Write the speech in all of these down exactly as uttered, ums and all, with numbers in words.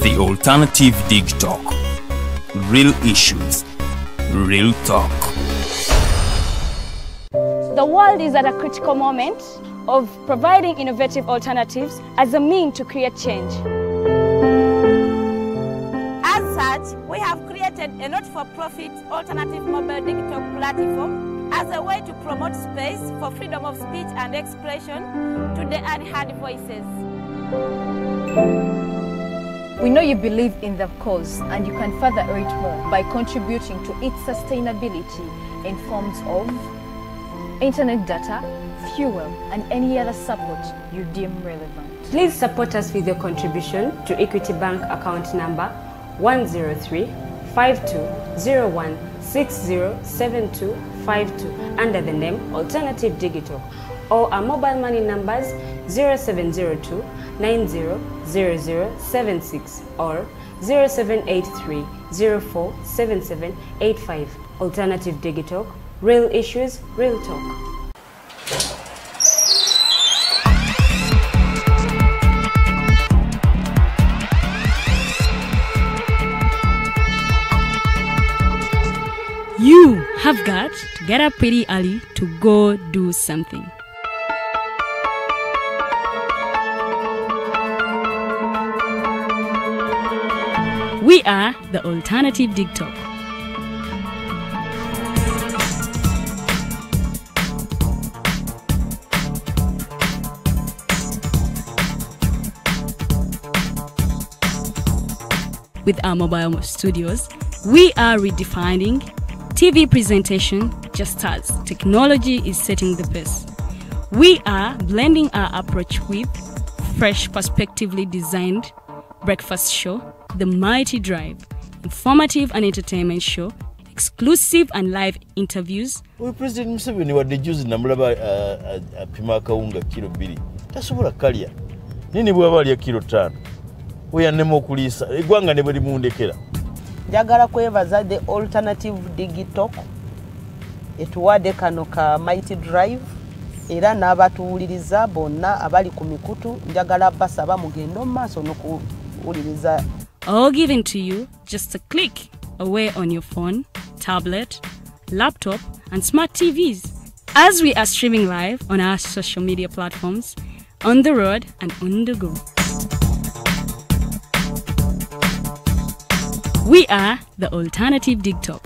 The Alternative Dig Talk. Real issues, real talk. The world is at a critical moment of providing innovative alternatives as a means to create change. As such, we have created a not-for-profit alternative mobile digital platform as a way to promote space for freedom of speech and expression to the unheard voices. We know you believe in the cause and you can further it more by contributing to its sustainability in forms of internet data, fuel, and any other support you deem relevant. Please support us with your contribution to Equity Bank account number one zero three, five two zero one, six zero seven two five two under the name Alternative Digital, or our mobile money numbers zero seven zero two, nine zero zero zero seven six or zero seven eight three, zero four seven seven eight five. Alternative Digital, real issues, real talk. You have got to get up pretty early to go do something. We are the Alternative Dig Talk. With our mobile studios, we are redefining T V presentation just as technology is setting the pace. We are blending our approach with fresh, perspectively designed breakfast show, The Mighty Drive, informative and entertainment show, exclusive and live interviews. We President Museveni wadde juzi namulaba apima akawunga kilo bbiri tasobola kalya nini bw'aba alya kilo ttaano we yannema okuliisa eggwanga ne bwe limundekera. Njagala kwebaza the Alternative Digital etuwadde kano ka Mighty Drive era n'abatuwuliriza bonna abali ku mikutu njagala basaba mugende mu maaso n'okuwuliriza. All given to you just a click away on your phone, tablet, laptop, and smart T Vs. As we are streaming live on our social media platforms, on the road and on the go. We are the Alternative Dig Talk.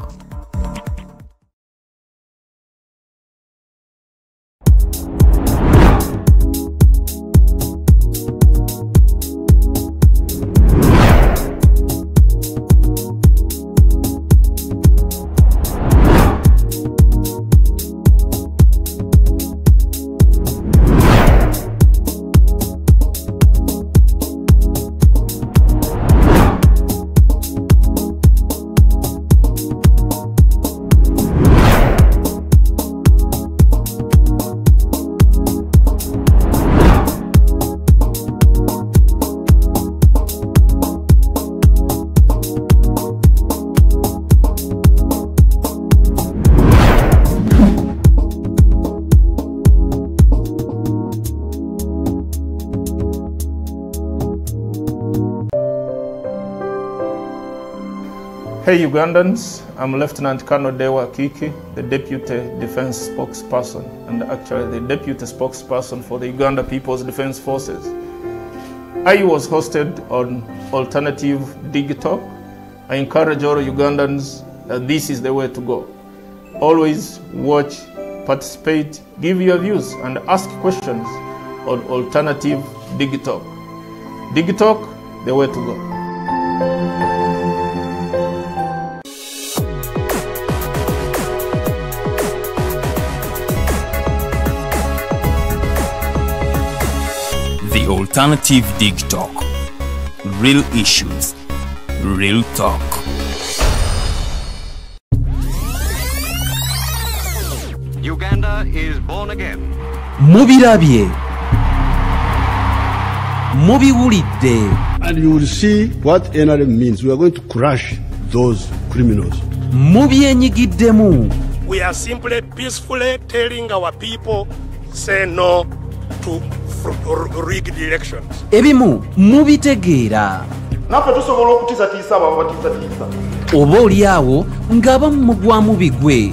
Hey Ugandans, I'm Lieutenant Colonel Dewa Kiki, the Deputy Defense Spokesperson and actually the Deputy Spokesperson for the Uganda People's Defense Forces. I was hosted on Alternative Digital. I encourage all Ugandans that this is the way to go. Always watch, participate, give your views and ask questions on Alternative Digital. Digital, the way to go. The Alternative Dig Talk. Real issues, real talk. Uganda is born again. Mubirabye. Mubiwulidde. And you will see what N R M means. We are going to crush those criminals. Mubyenyigiddemu. We are simply peacefully telling our people, say no to rigged elections. Ebimu mubitegeera. naffe tusobola okutiisatiisa abo ababatiisatiisa. oba oli awo ng'abamu mugwamu bigwe.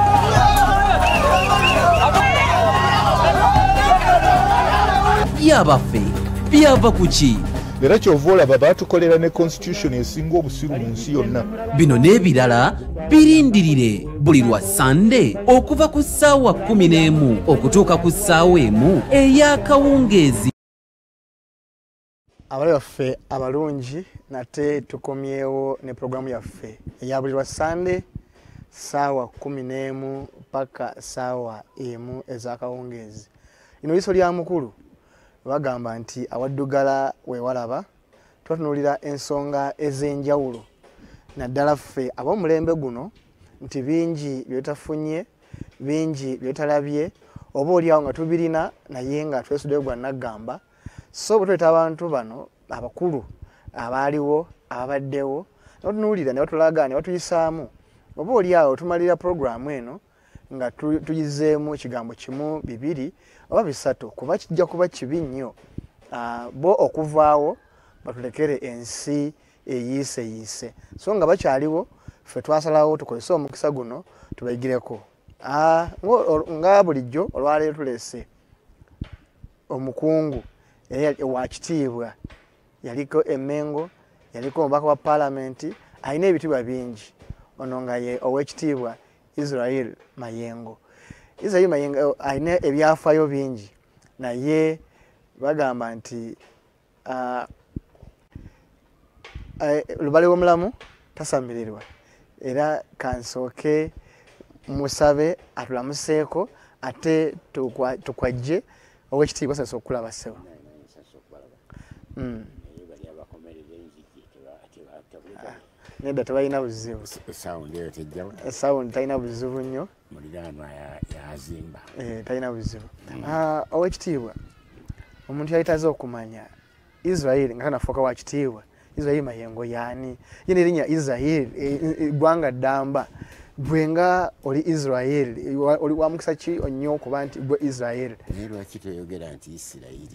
byabaffe byava ku ki? era kyova olaba baatukolera ne constitution esinga obusiru mu nsi yonna. bino n'ebirala birindirire buli lwa sande okuva ku ssaawa kumi n'emu okutuuka ku ssaawa emu ey'akawungeezi. abale baffe abalungi nate tukomyewo ne programu yaffe eya buli lwa sande ssaawa kumi n'emu paka ssaawa emu ez'akawungeezi. ino liiso lya mukulu bagamba nti awaddugala weewalaba twatunuulira ensonga ez'enjawulo naddala ffe ab'omulembe guno nti bingi byetafunye bingi byetalabye oba oliawo nga tubirina naye nga twesuddeyo gwa naggamba. so bwe tweta abantu bano abakulu abaaliwo ababaddewo nebatunuulira ne batulaga ne batuyisaamu oba oliawo tumalira puroguramu eno nga tuyizeemu ekigambo kimu bibiri oba bisatu kuba kijja kuba kibi nnyo bo okuvaawo batulekere ensi eyiiseyiise. so nga bakyaliwo ffe twasalawo tukozese omukisa guno tubayigireko. nga bulijjo olwaleero tuleese omukungu wa kitiibwa yaliko Emmengo, yaliko omubaka wa paalamenti, alina ebitiibwa bingi. ono nga ye ow'ekitiibwa Israel Mayengo. Israel Mayengo alina ebyafaayo bingi naye bagamba nti lubale w'omulamu tasamirirwa. era kansooke musabe atulamuseeko ate tukwajje ow'ekitiibwa sasa okulaba ssebo. nedda tebalina buzibu. esawundi talina buzibu nnyo. talina buzibu. ow'ekitiibwa omuntu yayitaze okumanya Israel nga kanafuuka wa kitiibwa. Israel Mayengo yaani ye n'erinnya Israel eggwanga ddamba. bwenga oli Israel oli wa mukisa ki onnyo okuba nti gwe Israel? naye lwaki toyogera nti Isirayiri?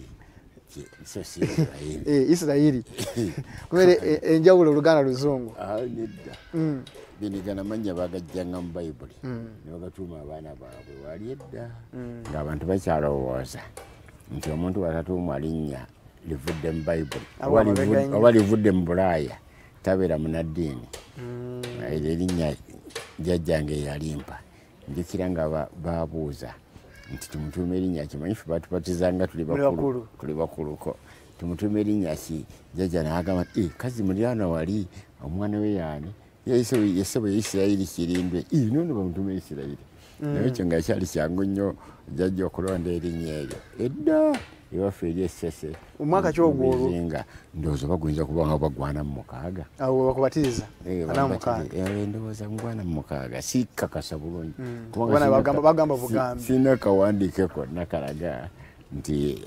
Isirayiri kubera enjawulo Oluganda Luzungu. nedda binigana manya bagajjanga mu Bayibuli ne bagatuuma abaana baabwe wali edda ng'abantu bakyalowooza nti omuntu watatuumwa linnya livudde mu Bayibuli oba livudde mu Bulaaya tabeera munaddiini. erinnya jjajjange yalimpa njukira nga babuuza nti tumutuuma erinnya ki. manyi ffe batubatizanga tuli bakuluko tumutuuma erinnya ki. jjajja n'agamba nti kazi muliraana wali omwana we yaani yesebo Isirayiri kirindwe nono bamutuuma Isirayiri. naye ekyo nga kyali kyangu nnyo jjajja okulonda erinnya eryo edda ewaffe eri essese omwaka kyogwolwo ndowooza baguyinza kuba nga bagwana mu mukaaga awo bakubatiriza ndowooza mugwana mu mukaaga sikakasa bulungi bagamba bugambi sina kawandiike konna kalaga nti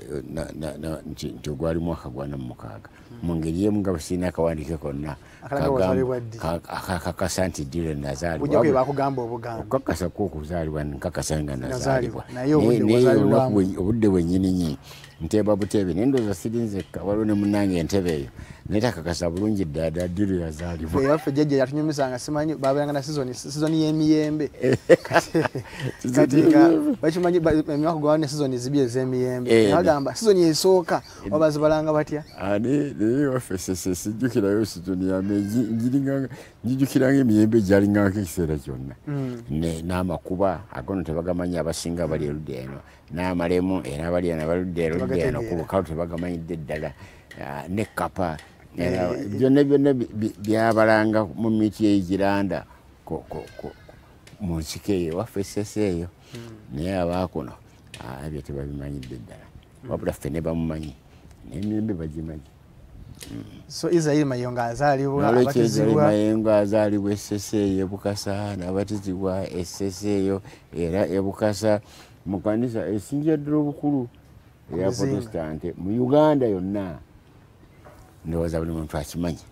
ogwali mwaka gwana mu mukaaga mu ngeri yemu nga sina akawandiike konna akakasa nti ddiro nazaalibwa okukakasa kw'okuzaalibwa nkakasa nga nazaalibwa naye obudde bwennyininyini nteeba buteebe naye ndowooza sirinzekka waliwo ne munnange entebe eyo naye takakasa bulungi ddaada ddiro yazaalibwa. eyaffe jjajja yatunyumisanga simanyi babeeranga na sizoni y'emiyembe kati nga bakimanyi emyaka gwawo ne sizoni zibi ez'emiyembe bagamba sizoni esooka obazibalanga batya. naye waffe sese sijjukirayo sizoni yame njijukiranga emiyembe gyalingako ekiseera kyonna n'amakuba agono tebagamanyi abasinga bali erudde eno n'amalemu era abali eno baludde erudde eno ku bukalu tebagamanyidde ddala n'ekkapa byonna byonna byabalanga mu miti ey'egiranda mu nsiko eyo waffe sese eyo naye abaakuno ebyo tebabimanyidde ddala wabula ffe ne bamumanyi n'emiyembe bagimanyi. so Israel Mayengo azaalibwa abatizibwa Mayengo azaalibwa essese eyo Bukasa n'abatizibwa essese eyo era ebukasa mu kanisa esinga ddala obukulu eya Protestant mu Uganda yonna. ndowooza buli muntu akimanyi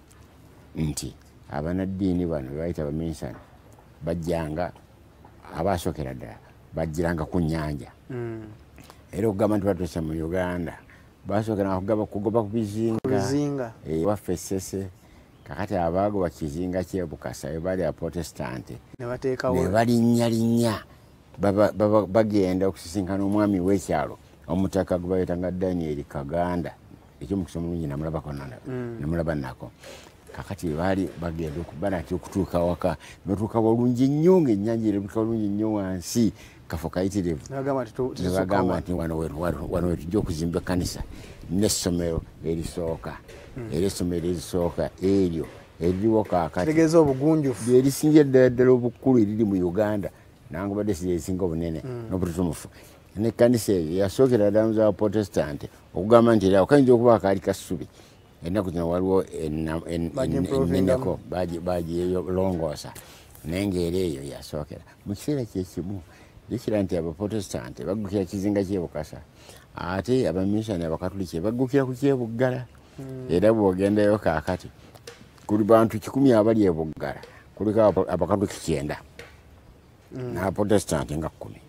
nti abanaddiini bano bebayita baminsani bajjanga abasookera ddala bajjiranga ku nnyanja era okugamba nti batuuse mu Uganda basookera nakugaba kugoba ku bizinga waffe Ssese kakati abaago bakizinga kyebukasa ebali aprotestante ne balinnyalinnya bagenda okusisinkana omwami w'ekyalo omutaka gwe bayitanga Daniel Kaganda ekyomukisa omulungi namulabako namulaba nako kakati baali bagenda okubana nti okutuuka waka batuuka bulungi nnyo ng'ennyanja erabika bulungi nnyo wansi kafo kayitirivu ne bagamba nti wano wetujja okuzimba ekkanisa n'essomero erisooka era essomero erisooka eryo eririwo kaakati lyerisinga eddala ddala obukulu eriri mu Uganda nange badde siryerisinga obunene n'obututumufu n'ekkanisa eyo yasookera ddala mu z'abaprotestante okugamba nti era okayinza okuba akaali kassubi ennaku zino waliwo enneneko bagiyolongoosa naye ng'era eyo yasookera mu kiseera kyekimu ekira nti abaprotestante baggukira kizinga kyebukasa ate abamisani abakatuliki baggukira ku kyebuggala era bw'ogendayo kaakati kuli bantu kikumi abali ebuggala kuliko abakatuliki kyenda n'abaprotestante nga kkumi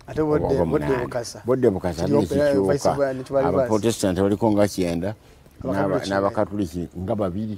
bodde bukasa nekikyuka abaprotestante baliko nga kyenda n'abakatuliki nga babiri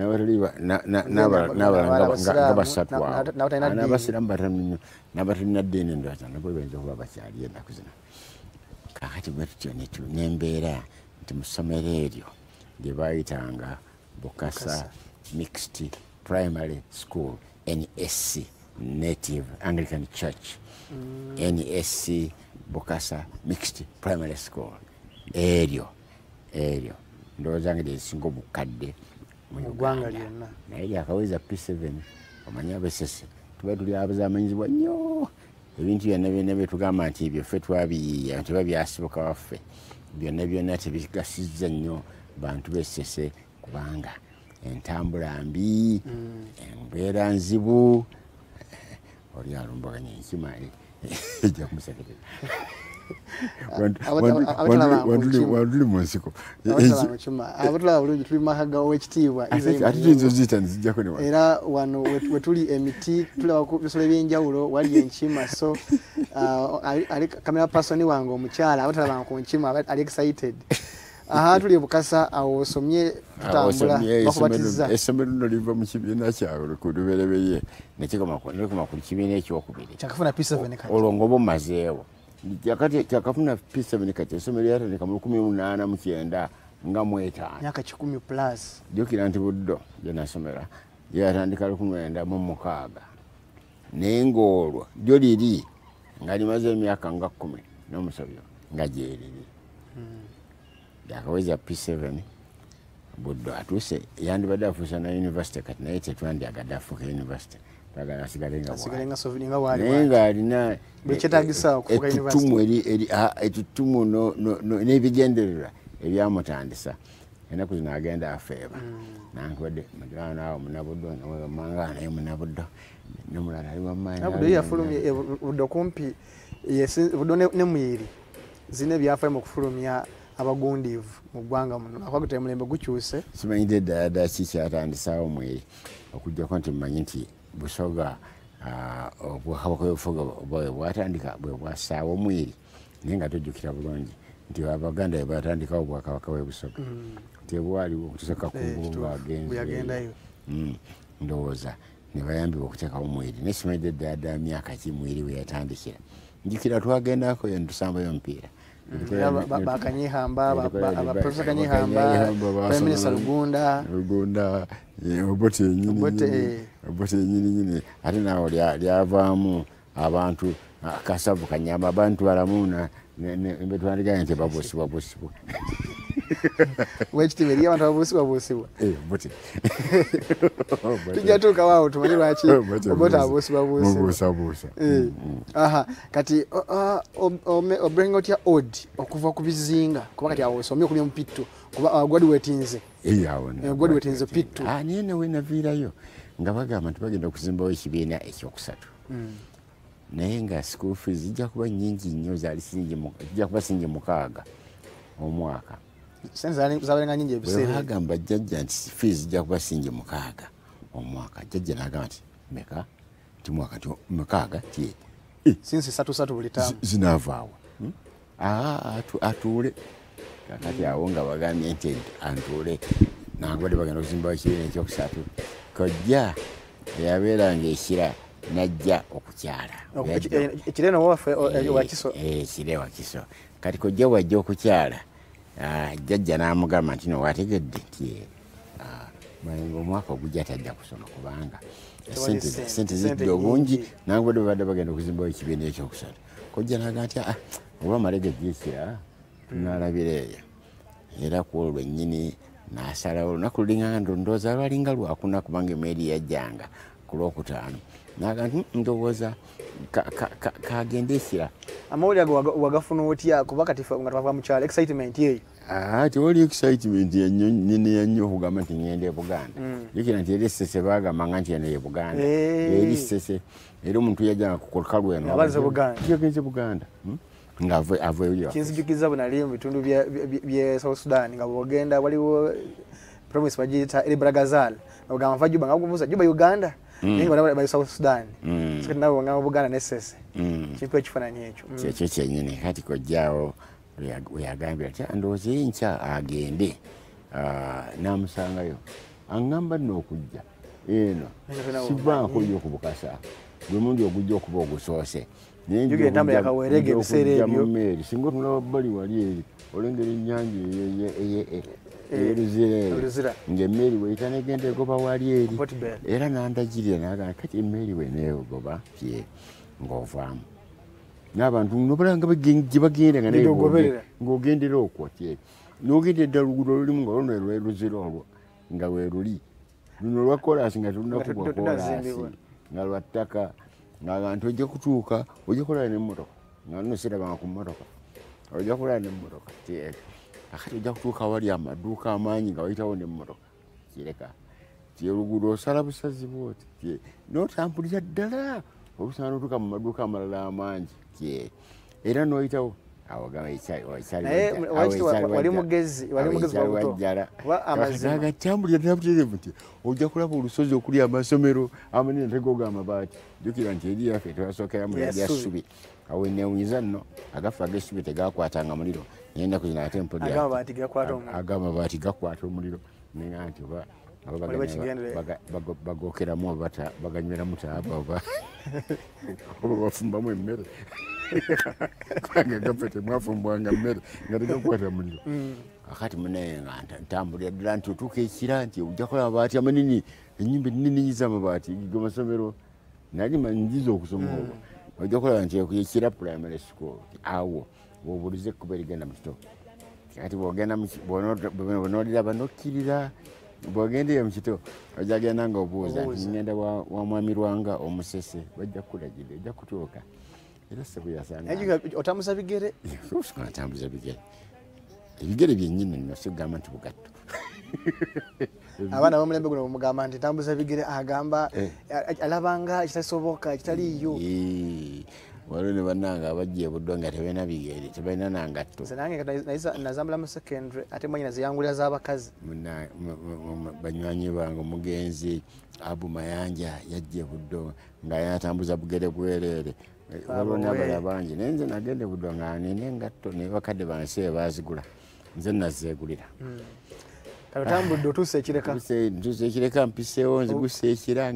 n'abalala nga basatu awo n'abasiramu batamu nnyo n'abatalina ddeeni endowooza nabo bayinza okuba bakyali ennaku zino kaakati bwe tutyo n'embeera nti mu ssomero eryo lye baayitanga Bukasa Mixed Primary School N S C Native Anglican Church N S C Bukasa Mixed Primary School eryo eryo ndowooza nga lyesinga obukadde mu Uganda naye lyakaweza P seven omanya abesese tuba tuli abazamanyizibwa nnyo ebintu byonna byonna byetugamba nti ebyo ffe twabiyiiya nti biba byasibuka waffe byonna byonna tebigasizza nnyo bantu b'essese kubanga entambula mbi embeera nzibu oli alumbaganya enkimali ejja kumusekerera wantuli mu nsiko abatulaba bulungi tuli mumaka ga owekitiibwa ate tuyinza oziyita nzijjako ne era wano wetuli emiti tulaba ku bisolo ebyenjawulo wali enkima so ali kamera pasoni wange omukyala abatalabanga ku nkima ali excited aha tuli Bukasa awo osomye tutambula bakubatiza essomero lino liva mu kibiina kyabwe ku lubereberye nekigoma ku kibiina ekyokubiri kyakafuna P seven kati olwo ngoba omazeewo yakati kyakafuna P seven kati essomero lyatandika mu lukumi munaana mu kyenda nga mu etaano myaka kikumi plus jjukira nti buddo gye nasomera yatandika lukumi mwenda mu mukaaga naye ng'olwo lyo liri nga limaze emyaka nga kkumi n'omusobyo nga gyeriri yakaweza P seven buddo atuuse yandibadde afuusa na university kati naye tetwandyagadde afuuka university twagala asigale nga naye ng'alina ettutumu n'ebigendererwa ebyamutandisa ennaku zino agenda afeeba nankubadde mugirana naawe munabuddo manga naye munabuddo nomulala ali wamaanyi yafulumye buddo kumpi buddo ne Muyiri zine byafaayo mu kufulumya abagundiivu mu ggwanga muno akwagutera mulembe gukyuse simanyidde ddala ddala ki kyatandisaawo Mweri okuggyako nti mmanyi nti Busoga obwakabaka bwebusoga bwatandika bwe bwasaawo Mweri naye nga tojjukira bulungi nti Abaganda bwe batandikawo obwakabaka bwe Busoga tebwaliwo okutuusa Kakungu ng'agenzeyo ndowooza ne bayambibwa okuteekawo Mweri naye simanyidde ddala ddala myaka ki Mweri we yatandikira njukira twagendako yo netusambayo omupiira bakanyihamba abaprofesa Kanyihamba Prime Minister Rugunda Rugunda obote nyini obote nyini nyini ate nawo lyavaamu abantu Kasavu Kanyama abantu balamuna mbetwandiga nti babosibwa bosibwa wekitiibwa eriyo abantu ababosibwa bosibwa bote tujja tuuka waawo tumanyi lwaki obote abosibwa bosibwa aha kati obenga otya odi okuva ku bizinga kuba kati awo osomye okulya mupittu kuba gwadi wetinze gwadi wetinze pittu naye newe naviirayo nga bagamba nti bagenda okuzimbawo ekibiina ekyokusatu naye nga school fees zijja kuba nnyingi nnyo zijja kuba singi mukaaga omwaka zabalenga nyingi ebiseera bagamba jjajja nti fees zijja kuba singi mukaaga omwaka jjajja n'agamba nti meka ti mwaka ti mukaaga ti sinsi satu satu buli taamu zinaavaawo atuule kakati awo nga bagambye nti antuule nangode bagenda okuzimbawo ekibiina ekyokusatu kojja eyabeeranga ekira najja okukyala ekireno waffe wakiso ekire wakiso kati kojja wajja okukyala jjajja n'amugamba nti no wategedde nti omwaka ogujja tajja kusoma kubanga sente zidde obungi nangode babadde bagenda okuzimbawo ekibiina ekyokusatu kojja naga nti oba amalege gekira tunalabira eyo era ku olwo lwennyini nasalawo olunaku lulinga ndondooza lwalinga lwakuna kubanga emeeri yajjanga ku lwokutaano naga nti ndowooza kagende ekira amawulire ago wagafuna otya kuba kati nga twava mu kyalo excitement eyo tewali excitement nyine yannyo okugamba nti ngenda e Buganda jukira nti eri Ssese bagambanga nti eno ye Buganda eri Ssese era omuntu yajjanga ku kolukalu eno yagenze Buganda nga aveeyo kinzijukiza bwe nali mu bitundu bye South Sudan nga bwogenda waliwo promise bagiyita eri Bragazal ogamba nva Juba nga kubuuza Juba Uganda naye nga bali South Sudan sikati nawe wangamba Buganda ne Ssese kintu ekifaananyi ekyo kyekyo kyennyini kati kojjaawo weyagambye atya ndowooza enkya agende n'amusangayo aŋŋamba nno okujja eno sivaako yo ku bukasa gwe mundi ogujja okuba ogusoose mu meeri singa otunula wabbali wali eri olengera ennyanja eyeruzira ng'emmeeri weyita negenda egoba wali eri era nandagirira nagamba kati emmeeri weneegoba pye ng'ovaamu n'abantu nobalanga gye bagenda nga ng'ogendera okwo tye n'ogenda edda luguudo olulimu nga luno lweruzira olwo nga weeruli luno lwa kolasi nga tulunakugwa kolasi nga lwa ttaka ng'abantu ojja kutuuka ojja kulala n'emmotoka nga nno sirabanga ku mmotoka ojja kulala n'emmotoka akati ojja kutuuka wali amaduuka amaanyi nga wayitawo n'emmotoka kireka ti oluguudo osala busazi bwoti n'otambulira ddala obusaana n'otuuka mu maduuka amalala amangi era n'oyitawo wali mugezi agatambulira nabuterevu nti ojja kulaba olusozi okuli amasomero amanene tegoga amabaati jukira nti eri yaffe tebasookeramu erya ssubi awo neewunyiza nno agafa ag'essubi tegakwatanga muliro nyenda kuzina ate empolagamabaati gakwata omuliro nenga nti oba bagokeramu oba baganyweramu taaba oba bafumbamu emmere kubanga gaffe temwafumbwanga mmere nga tegakwata muliro akati munaye nga ntambulira ddala nti otuuka ekira nti ojja kulaba amabaati amanini ennyumba ennini z'amabaati ge masomero nali manyiza okusoma obwo ojja kulaba nti ekira primary school awo bwobuliza ekkuba erigenda mu kito kati bw'onooliraba nokkirira bw'ogendeyo mu kito ojja genda nga obuuza nti ngenda wa mwami Lwanga Omusese bajja kukulagirira ojja kutuuka era se bweyasanga otambuza bigere otambuza bigere ebigere byennyini nno sigamba nti bugatto abaana b'omulembe guno bwemugamba nti tambuza bigere agamba alabanga ekitasoboka ekitaliiyo waliwo ne bannanga abajja ebuddo nga tebalina bigere tebalina nangatto nange nazambula mu secondary ate mwanyina ziyangulira z'abakazi banywanyi bange omugenzi Abu Mayanja yajja ebuddo nga yatambuza bugere bwereere waliwo n'abala bangi naye nze nagenda ebuddo nga nina engatto naye bakadde bansi bazigula nze nazeegulira otambudde otuuse ekireka ntuuse ekireka mpiseewo nziguse ekira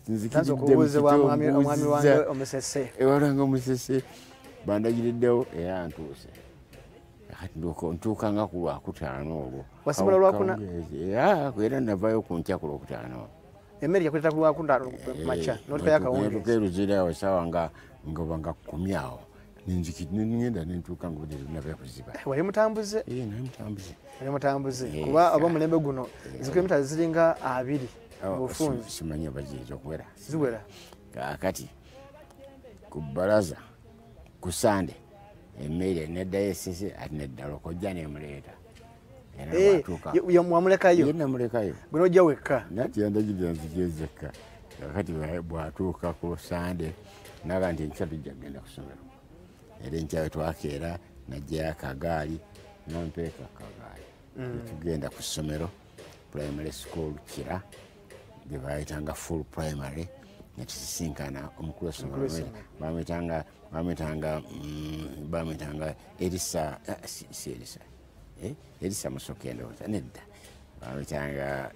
nzikiriddeewalanga Omusese bandagiriddewo era ntuuse ntuuka nga ku lwakutaano olwo wasimula lwakuna era navayo ku nkya ku lwokutaano olwo emmere yakuleta ku lwakutaano maca notukayakawungeezi eruzirawo esaawa nga ngoba nga kkumi awo nengenda nentuuka nga obudde tunava kuziba wali mutambuze mutambuze wali mutambuze kuba oba omulembe guno zikilomita ziringa abiri mubufunzi simanyi oba ziyinza okuwera ziwera kakati ku bbalaza ku Sande emmere neddayo esese ati neddala okojja nemuleeta wamulekayo namulekayo gwe nojja wekka nati yandagirira nzijezekka kakati bwatuuka ku Sande naga nti enkya tujja kugenda ku ssomero era enkya we twakeera najjayo akagaali nampeeka akagaali tugenda ku ssomero primary school Kira gye bayitanga full primary netusisinkana omukulu w'essomero bametanga bametanga bametanga Erisa si Erisa eh Elisa Musoke ndowooza nedda bamuyitanga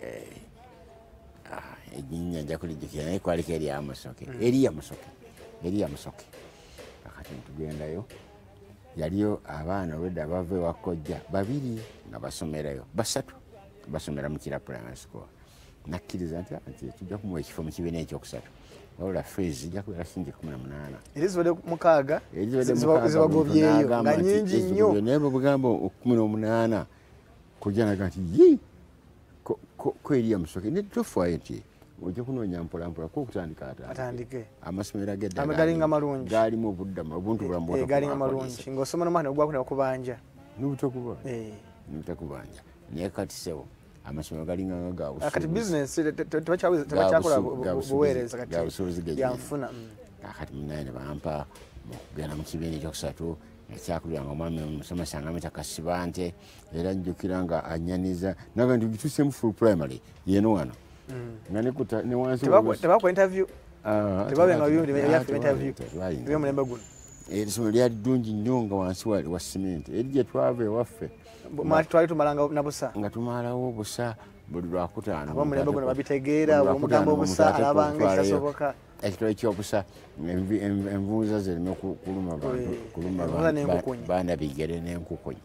ejinnya nja kulijjukira naye kwaliko Eriya Musoke Eriya Musoke Eriya Musoke kakati tugendayo yaliyo abaana olwedda bava ewa kkojja babiri nga basomerayo basatu basomera mu Kira Primary School nakkiriza nti nti tujja kumuwa ekifo mu kibiina ekyokusatu wabula fees ijja kubeera singi kumi na munaana erizibadde mukaaga zibagobyeyo nga nyingi nnyo naye bwebugamba kumi n'omunaana kujja naga nti yi ko Eriya Musoke ne tofaayo nti ojja kunoonya mpolampola kwokutandika atandike amasomero agedda galinga malungi gaalimu obuddamu obuntu bulamu galinga malungi ng'osoma n'omwana ogwako ne bakubanja n'obutakubanja n'obutakubanja naye kati sebo amasomero galinga nga gabusuubuzi kati bizinesi tebakyakola buweereza kati yanfuna kati munaye ne bampa okugenda mu kibiina ekyokusatu ekyakuliranga omwami omusomesa nga amuyita Kasibante era njjukira nga anyaniza naga nti gituusemu full primary yeno wano nga ne wansi tebakuwa interview tebabenga byafu interview byomulembe guno erisomero lyali ddungi nnyo nga wansi wa simenti eri gye twava ewaffe twali tumalanga na busa nga tumalawo obusa buli lwakutaano abamulembe guno babitegeera omugamba obusa alabanga ekitasoboka ekitole ky'obusa envunza zireme kuluma baana bigere n'enkukunyi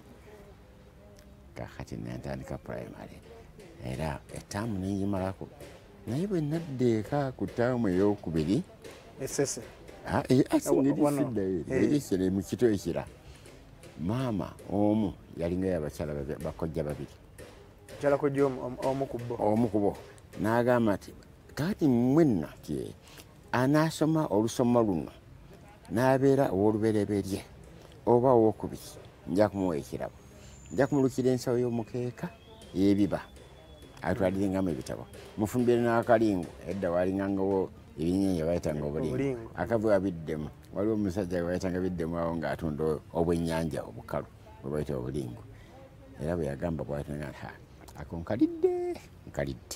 kakati nentandika primary era ettaamu nengimalako naye bwe nadda eka ku ttaamu ey'okubiri esese asingeriddayo erisere mu kito ekira maama omu yalinga yabakyala bakojja babiri kyala kojja omu ku bo omu ku bo n'agamba nti kati mwenna ti anaasoma olusoma luno n'abeera ow'olubereberye oba owokubiri nja kumuwa ekirabo nja kumulukira ensawo y'omukeeka y'ebiba atwalirengamu ebitabo mufumbire n'akalingo edda walingangawo ebinyeenya bayitanga obulingo akavu abiddemu waliwo omusajja bayitanga biddemu awo ng'atunda obwennyanja obukalu bwe bayita obulingo era bwe yagamba bwatanga ha ako nkalidde nkalidde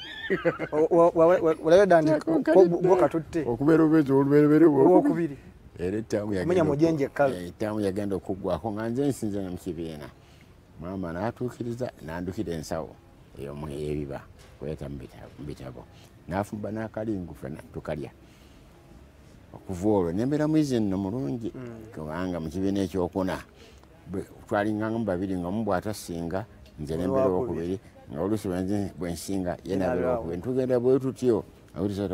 walabedda nti bwokatutte okubeera obwezi olubereberye obwokubiri era ettaamu yagenda okuggwako nga nze nsinze ne mu kibiina maama n'atuukiriza n'andukira ensawo eyomuyebiba kweta mu bitabo n'afumba n'akalingu fena tukalya okuva olwo nembeera mwizi nno mulungi kubanga mu kibiina ekyokuna twalingamu babiri nga mubwatasinga nze nembeera owokubiri nga oluusi bwensinga ye nabeera owokubiri ntugenda bwe tutyo okutusa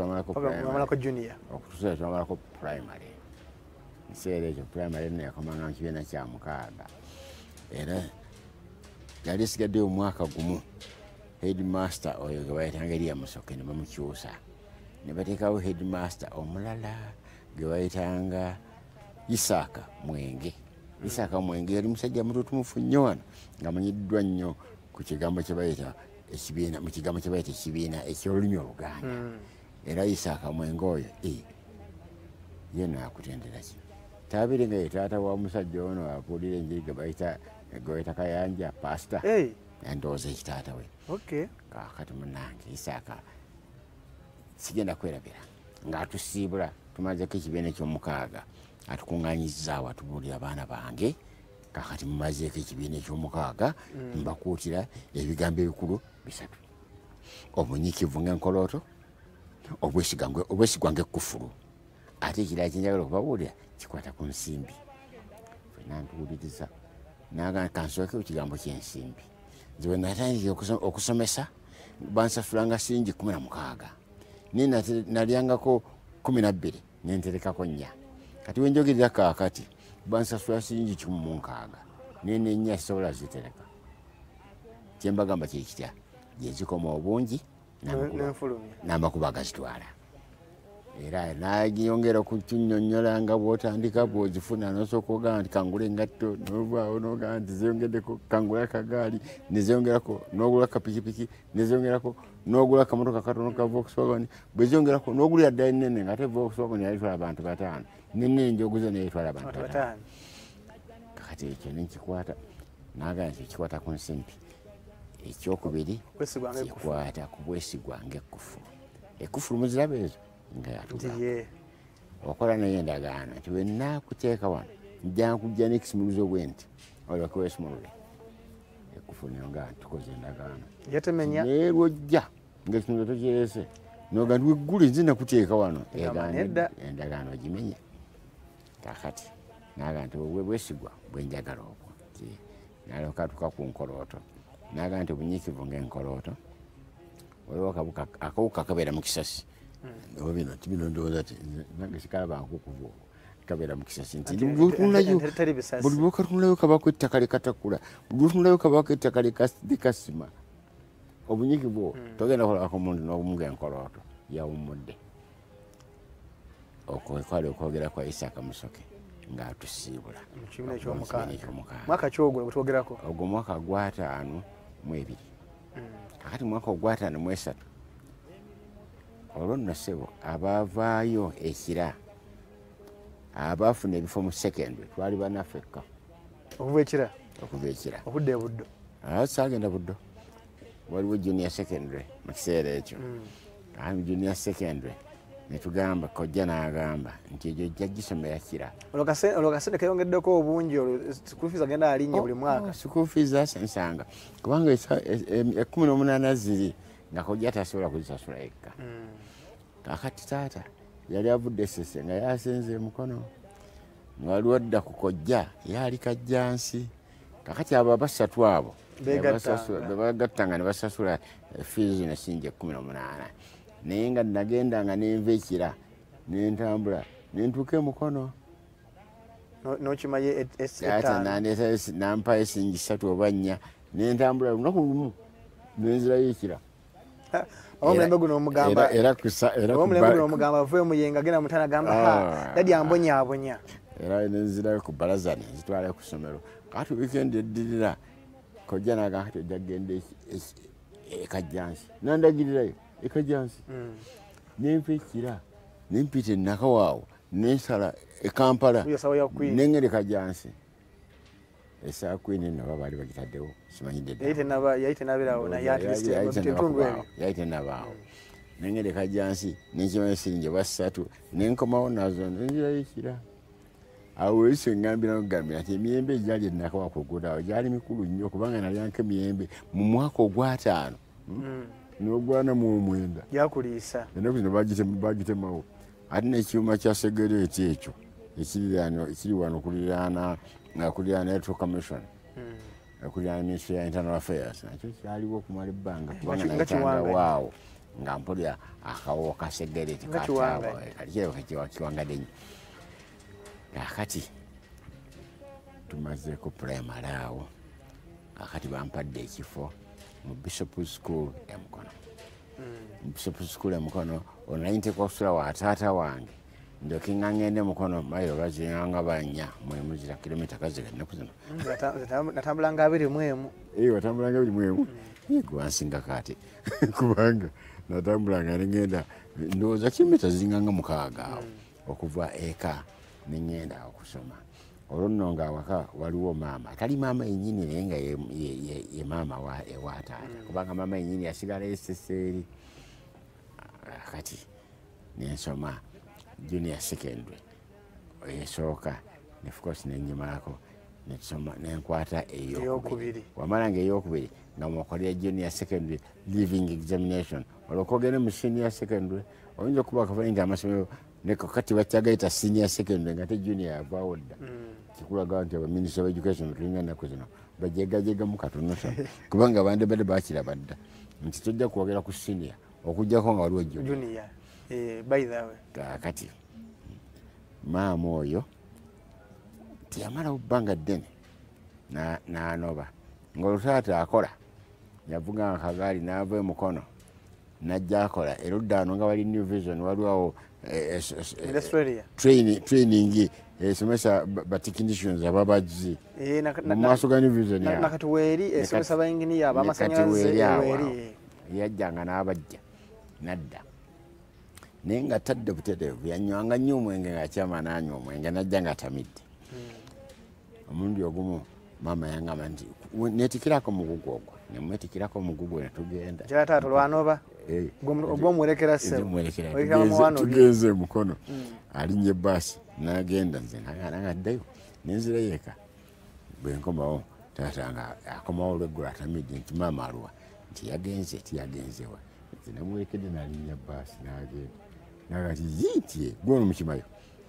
twamalako primary ekiseera ekyo primary neyakomanga mu kibiina kya mukaaga era yali esigaddeyo omwaka gumu headmaster oyo ge bayitanga Eriya Musoke ne bamukyusa ne bateekawo headmaster omulala ge bayitanga Isaaka Mwenge. Isaaka Mwenge yali musajja mututumufu nnyo wano ng'amanyiddwa nnyo ku kigambo kye bayita ekibiina mu kigambo kye bayita ekibiina ekyolulimi Oluganda era Isaaka Mwenge oyo ye naakutendera ki taabire nga ye taata wa musajja ono abuulira enjiri ge bayita ge bayita Kayanja pasita endowooza ekitaata we kakati munange Isaaka sigenda kwerabira ng'atusiibula tumazeko ekibiina eky'omukaaga atukuŋŋaanyizaawo atubuulira abaana bange kakati mumazeeko ekibiina eky'omukaaga mbakuutira ebigambo ebikulu bisatu: obunyikivu ng'enkolooto, obwesigwa ng'ekkufulu. Ate ekirala kyenjagala okubabuulira kikwata ku nsimbi. Ffenna ntuwuliriza naagamba kansooke ku kigambo ky'ensimbi. Nze bwe natandikira okusomesa bansasulanga siringi kumi na mukaaga naye nalyangako kumi na bbiri nenterekako nnya. Kati wenjogerera kaakati bansasula siringi kikumi mu nkaaga naye nennya sisobola zitereka. Kyembagamba kye kitya gyezikoma obungi n'amakubo agazitwala. Era nagyongera okutunnyonnyola nga bw'otandika bw'ozifuna n'osooka ogamba nti kangula engatto n'ovaawo n'ogamba nti zeyongeddeko kangula akagaali ne zeyongerako n'ogula kapikipiki ne zeyongerako n'ogula akamotoka katono ka Volkswagen bwe zeyongerako n'ogulira ddala ennene ng'ate Volkswagen yalitwala abantu bataano n'ennene njoguza neyetwala abantu bataano. Kakati ekyo nenkikwata naagamba nti kikwata ku nsimbi. Ekyokubiri kikwata ku bwesigwa ng'ekkufulu. Ekkufulu muziraba ezo nga yatugamba okola naye endagaano nti bwe naakuteeka wano nja nkujja n'ekisumuluzo bwe nti olyoke weesumulule telephone nga tukoze endagaano yatemenya nerwojja ng'ekintu tokirese noga ndigule nzina kuteeka wano edda endagaano gimenye kakati naga nti bwesigwa bwenjagala obwo naloka tuka ku nkolooto naga nti obunyiikivu ng'enkolooto waliwo akabuka akawuka kabeera mu kisasi oba bino tibino ndowooza ti nange sikalabako kuva kabeera mu kisasi nti bulutunulayo buli lwokatunulayo kabako ettaka likatakula buli lwotunulayo kabako ettaka likasima obunyiikivu togenda kolako omuntu n'omuga enkolooto yawummudde okwekwali okwogera kwa Isaka Musoke ng'atusiibula mu kibiina eky'omukaaga mwaka ki ogwo gwetwogerako ogwo mwaka gwataano mu ebiri kakati mwaka ogwataano mu esatu olwo nno ssebo abaavaayo ekira abaafuna ebifo mu secondary twali banaffekka okuva ekira okuva ekira okudda e Buddo saagenda Buddo waliwo junior secondary mu kiseera ekyo kandi junior secondary netugamba kojja n'agamba nti egyo ojja gisomera kira olwo kasente kayongeddeko obungi olwo school fees agenda alinnye buli mwaka school fees asensanga kubanga ekkumi n'omunaana ziri nga kojja tasobola kuzisasula yekka kakati taata yali avudde esese nga yasenze emukono nga waliwo dda ku kojja yaali kajjansi kakati abo abasatu abo bebagattanga ne basasula fees nesinja ekkumi n'omunaana naye nga nagendanga nenva ekira nentambula nentuuka emukono nokimaye nampa esingi satu oba nnya nentambula lunaku lumu nenzirayo ekira omulembe guno omugamba avuye muyenga agenda mutana agamba dadi ambonyaabonya era nenzirayo ku balaza nenzitwalayo ku ssomero kati wikendi eddirira kojja nagamba kati ojja kgenda ekajjansi nandagirirayo ekajjansi nenfa ekira nempita enaka waawo nensala ekampala nengenda ekajjansi esaa kwini naba baali bagitaddewo simanyidde yali tenabaawo nengenda ekajjansi nenkimayo siringi basatu nenkomawo nazo nenzirayo ekira awo eriso engambira nogambira nti emiyembe egyali enaka wakugudaawo gyali mikulu nnyo kubanga nalyanka emiyembe mu mwaka ogwataano n'ogwana mu omwenda yakuliisa ennaku zino bagitemawo ate n'ekyuma kya segereeti ekyo ekiri wano okuliraana electoral commission okuliraana ministry ya internal affairs nakyo kyaliwo okumala ebbanga kubanga nayitanga waawo nga mpulira akawo ka segereeti kakiwangadde nnyo kakati tumazeeko primary awo kakati bampadde ekifo mu Bishop School emukono Bishop School emukono onayinteekwa okusula wa taata wange ndokinga ngende mukono mayiro bazinganga bannya mwemuzira kilomita kaziga ennaku zino natambulanga abiri mu emu watambulanga abiri mu emu gwansinga kati kubanga natambulanga nengenda ndowooza kilomita zinganga mukaaga awo okuva eka nengenda okusoma olwo nno nga awaka waliwo maama atali maama yennyini naye nga ye maama ewa taata kubanga maama yennyini yasigala eseseeri kati nensoma junior secondary esooka nefcourse nenyimalako nenkwata eyokubiri wamala nga eyokubiri nga mwakolera junior secondary living examination olwokogenda mu senior secondary oyinza okuba akafani nti amasomero nekakati bakyagaita senior secondary nga te junior yavaawo dda kikulaga nti abaminister of education tulinga ennaku zino bajegajega katono sa kubanga bande badde bakiraba dda nti tojja kwogera ku senior okugjako nga waliwo junior kakati maama oyo tiyamalawo bbanga ddene n'anoba ng'olutaata akola yavuga akagaali n'ava emukono najja akola erudda ano nga wali New Vision waliwo training esomesa batikindisons ababazi mu maaso ga New Vision nakatuweeri esomesa bayinginiya abamasanyalaze yajjanga n'abajja nadda naye nga tadde butereevu yanywanga nnyo omwenge ng'akyama n'anywa omwenge najja nga atamidde omulundi ogumu maama yangamba nti netikirako mugugu ogwo nemwetikirako omugugu netugenda kira taata lwanoba ogwomwerekera tugenze emukono alinnya ebbaasi n'agenda nze nangaddeyo nenzirayo eka bwenkomawo taata nga akomawo olweggulo atamidde nti maama aluwa nti yagenze tiyagenzewa namwekedde nalinnya baasi nagenda naga nti yiitie gwono mukimayo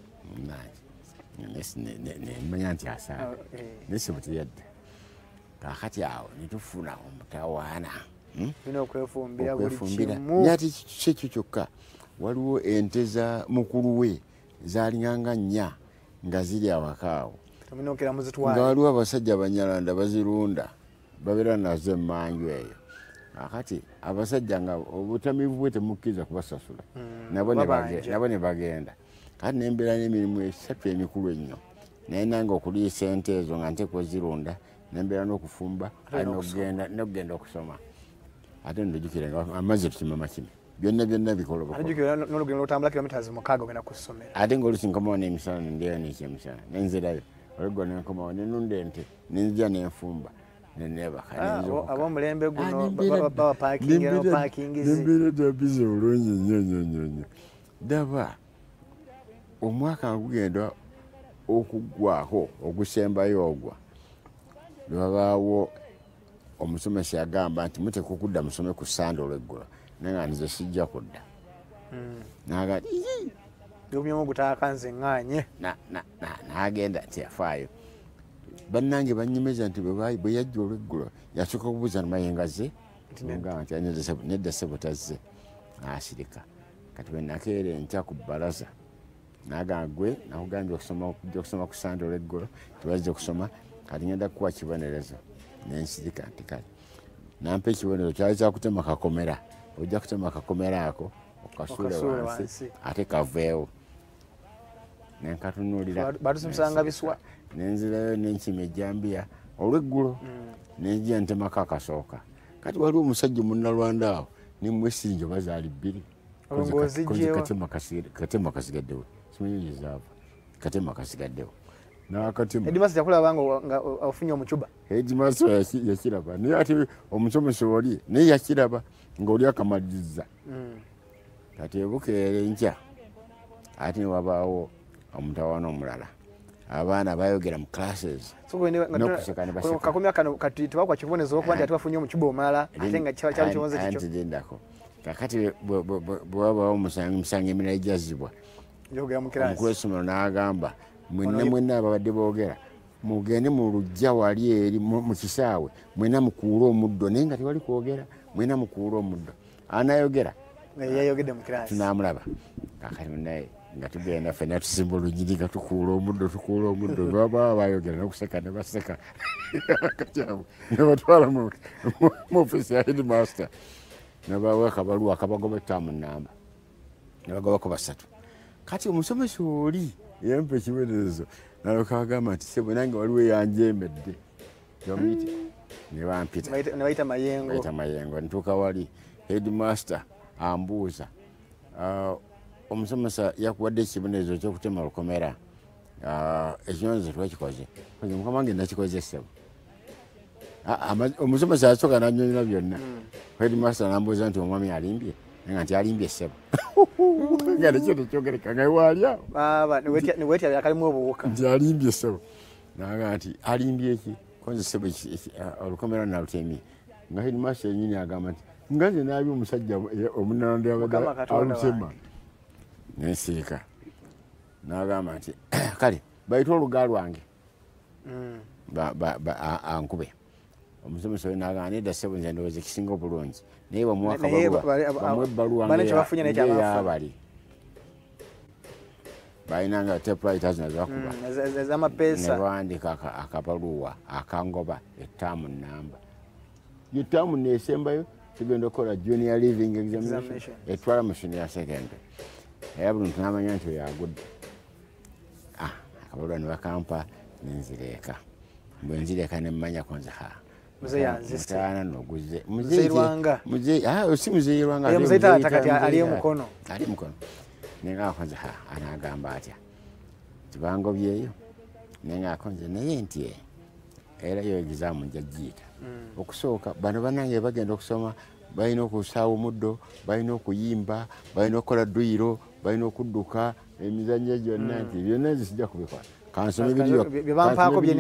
nemanya nti asaana nesebo teyadda kakati awo netufuna omutawaana okwefumbira naye ati kyekyo kyokka waliwo ente za mukulu we zalinganga nnya nga ziri awakaawo nga waliwo abasajja abanyalanda bazirunda babeera nazo emmanju eyo akati abasajja nga obutamivu bwe temukkiriza kubasasula nabo ne bagenda kati nembeera n'emirimu esatu emikulu ennyo naye nange okuliisa ente ezo nga nteekwa zirunda nembeera n'okufumba nokugenda okusoma ate ndojjukire nga amazzi tukimama kimi byonna byonna bikoloboka ate ngaolusi nkomawo n'emisana nendeeyo n'ekyemisana nenzirayo olweggo nenkomawo nenunda ente nenzija nenfumba abomulembe guno bawapakinginembeera dabize bulungi nnyo nnyo nnyo nnyo daba omwaka nga gugenda okuggwako ogusembayo ogwa lwabaawo omusomesa yagamba nti muteeka okudda musome ku sande olweggulo naye nga nze sijja kudda naga omyomu gutaaka nze ŋŋaanye n'agenda nti afaayo bannange banyemeza nti bwe yajja olweggulo yasooka okubuuza namayenga ze nga nti nedda ssebo tazze asirika kati bwe nakeera enkya ku bbalaza naga gwe nakugambye okujja okusoma ku sande olweggulo tibazze okusoma kati ngenda kukuwa kibonerezo nensirika nti kale nampa ekibonerezo kyali kyakutema kakomera ojja kutema kakomera ako okasuule wansi ate kaveewo nenkatunuulira batusimusanga biswa nenzirayo nenkima ejjambiya olweggulo nenjia ntemako akasooka kati waliwo omusajja munnalwanda awo nemwesinjo bazaali bbiri katema kasigaddewo simanyi ezaava katema kasigaddewo edimasa yakulaba nga ofunye omucuba edimasa yakiraba naye ati omusomesa oli naye yakiraba ngaoli akamaliriza kati ebukeera enkya ate newabaawo omutawaana omulala abaana bayogera mu classes kakomya kano kati tebakwa kibonezo okuba nti ate bafunye omucuba omulala ate nga kyali kibonezo kikyo ntidendako kakati bwewabaawo omusango emirala ejazibwa omukulu w'essomero n'agamba mwenna mwenna ababadde boogera mugende mu lujja wali eri mu kisaawe mwenna mukuule omuddo naye nga tewali kwogera mwenna mukuule omuddo anayogera tunamulaba kakati naye nga tugenda ffenna tusimba olunyiri nga tukuula omuddo tukuula omuddo baba bayogera nokuseka ne baseka katyabwe ne batwala mu ofiisi ya headmaster ne bawa akabaluwa akabagoba ettaamu nnamba ne bagobako basatu kati omusomesa oli yampa ekibonerezo naloka agamba nti sebo nange waliwo eyanjemedde yomuyite ne bampita nebayita mayengo bayita mayengo ntuuka wali headmaster ambuuza omusomesa yakuwadde ekibonerezo kyokutema lukomera ekibonerezo twakikoze mukama wange nakikoze sebo omusomesa yasooka nanyonyola byonna headmaster nambuuza nti omwami alimbye nga nti alimbye sebo nga nekyo tekyogereka nga waalyawo niwetyabya kalimu obuwuka nti alimbye sebo naga nti alimbye eki konze sebo olukomera nalutemye nga headmaster yenyini agamba nti nga nze naabi omusajja omunalanda yabadaalutema nensirika nagamba nti kale bayite oluga lwange ankube omusomesa we nagamba nedda sebo nze ndowooza ekisinga obulungi naye bamuwa ebbaluwayabali balinanga typewriters nazakuba nebawandika akabaluwa akangoba ettaamu nnamba ettaamu nesembayo tugenda okukola junior living examination etwala mu senior secondary naye buli muntu namanya nti oyagudde akabaluwa ne bakampa nenzireeka bwe nzireeka nemmanyako nze ha mutaana noguze si muzeyi mukono ali mukono nengakonze ha anagamba atya tibangobyeyo nengakonze naye nti era yo egizaamu njagiyita okusooka bano banange bagenda okusoma balina okusaawa omuddo balina okuyimba balina okukola duyiro balina okudduka emizannyo gyonna nti byonna nzi sijja kubikola byebampaako byenina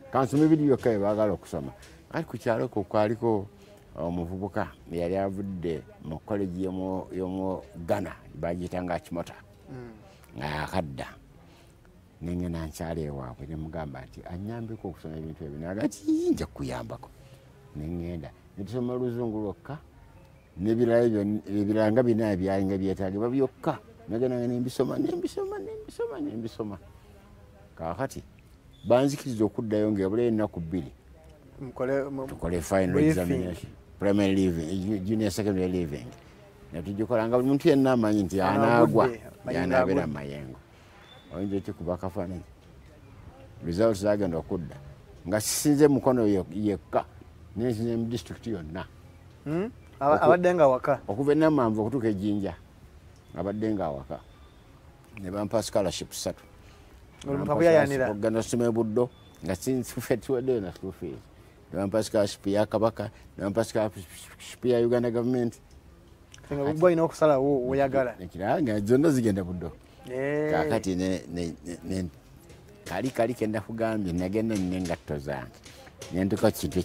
kansome video kai bagala okusoma kati ku kyalo ko kwaliko omuvubuka yali avudde mu college yomo yomo Ghana bagitanga kimota nga akadda nengena nkyale ewaabwe ne mugamba nti anyambeko okusoma ebintu ebyo nagati nja kuyambako nengenda nitusoma oluzungu lwokka nebiranga bina byalinga byetaagibwa byokka nagenda nembisoma nembisoma nembisoma nembisoma kakati banzikiriza okuddayo ngaebula ennaku bbiri tukole final examination primary living junior secondary living netugikola nga buli muntu yenna amanyi nti anaagwa yanabeera mayengo oyinza ekikuba akafaananyi results zagenda okudda nga sisinze mukono yekka nensinze mu district yonna abadde nga waka okuva enamanvu okutuuka ejjinja abadde nga waka ne bampa scholarship ssatu ogenda kusoma ebuddo nga siweddeyo na school fees ne bampa scholarship ya kabaka ne bampa scholarship ya Uganda government nga olina okusalawo oyagala nga zonna zigenda buddo kakati kali kali kenda kugambye nagenda nina engatto zange nentuka kintu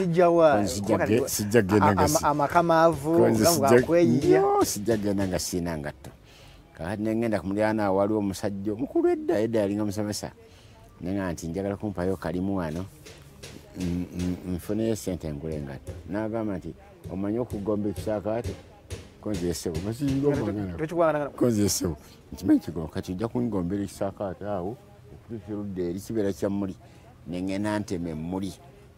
ekigaamasijjagenda nga siina ngatto kakati nengenda kumulyana waliwo omusajja omukulu edda edda yalinga musomesa nenga nti njagala kumpayo kalimu wano nfuneyo sente ngula engatto nagamba nti omanyi okugomba ekisaakaate konzesebo konzesebo nkimanyi kigomo kati ojja kungombera ekisaakaate awo okutuusa erudda eri kibeera kya muli nengenda ntema emmuli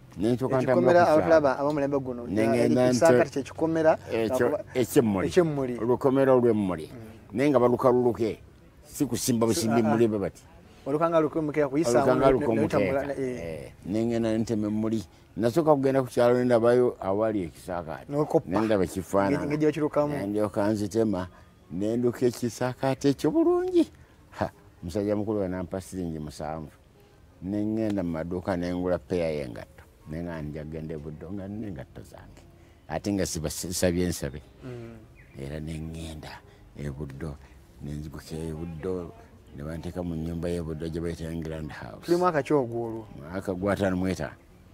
ekyemmuli olukomera olw'emmuli naye nga balukaluluke si kusimba busimbi emmuli bwe bati olukanga lukumuteeka nengenda ntema emmuli nasooka kugenda ku kyalo nendabayo awali ekisaakaate nendaba kifaananandyoka nzitema nenduka ekisaakaate ekyo bulungi musajja mukulu wanampa siringi musanvu nengenda mu maduuka nengula peya y'engatto nenga njagenda ebuddo nga nina engatto zange ate nga sibasabye ensabe era nengenda ebuddo nenziguka ebuddo ne banteeka mu nnyumba y'ebuddo gye bayita Grand House. Tuli mwaka ki ogwo olwo? Mwaka gwa ataano mu etaano.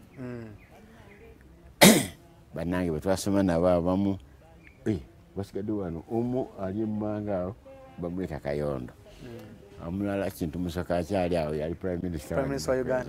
Bannange bwe twasoma nabo abamu basigadde wano omu ali emmanga awo bamweta Kayondo. Omulala Kintu Musoka akyali awo yali Prime Minister wa Uganda.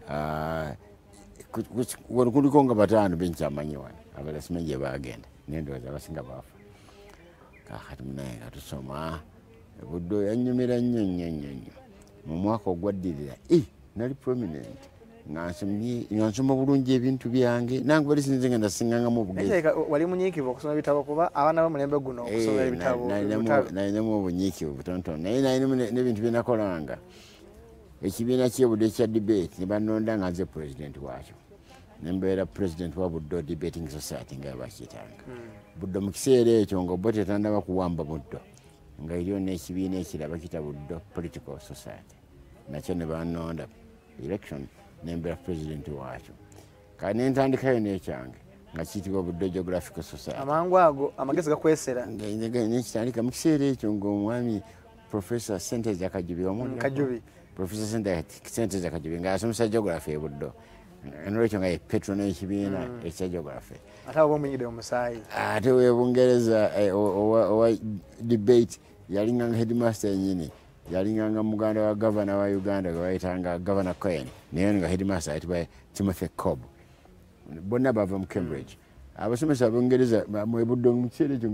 Kuliko nga bataano benkyamanyi wano abalala simanyi gye baagenda nendowooza abasinga baafa. Kakati munaye nga tusoma ebuddo yannyumira nnyo nnyo nnyo nnyo mu mwaka ogwaddirira nali prominent nga nsoma bulungi ebintu byange nange bali sinze nga ndasingangamu obugezi. Wali munyiikivu okusoma ebitabo kuba abaana b'omulembe guno okusoma ebitabo? Nalinamu obunyiikivu butonotono naye nalinamu n'ebintu bye nakolanga. Ekibiina ky'ebuddo ekya debate ne bannonda nga nze president wakyo ne mbeera president wa Buddo Debating Society nga bakiyitanga. Buddo mu kiseera ekyo nga obbo tetandaba kuwamba Buddo nga eriyo n'ekibiina ekirala bakiyita Buddo Political Society nakyo ne bannonda election ne mbeera president wakyo. Kati ne ntandikayo n'ekyange nga kiyitibwa Buddo Geographical Society. Amangu ago amagezi gakwesera? Nekitandika mu kiseera ekyo ng'omwami Professor Senteza Kajubi omuntu Kajubi Professor Senteza Kajubi nga asomesa geography e Buddo. Nolwekyo nga ye patron ekibiina ekya geography. Ate oba omuyigide omusaayi. Ate webungereza owa debate yalinganga headmaster yennyini yalinganga muganda wa governor wa Uganda gwe bayitanga Governor Cohen naye nga headmaster ayitibwa Timothy Cobb. Bonna bava mu Cambridge. Abasomesa abongereza mu Buddo mu kiseera ekyo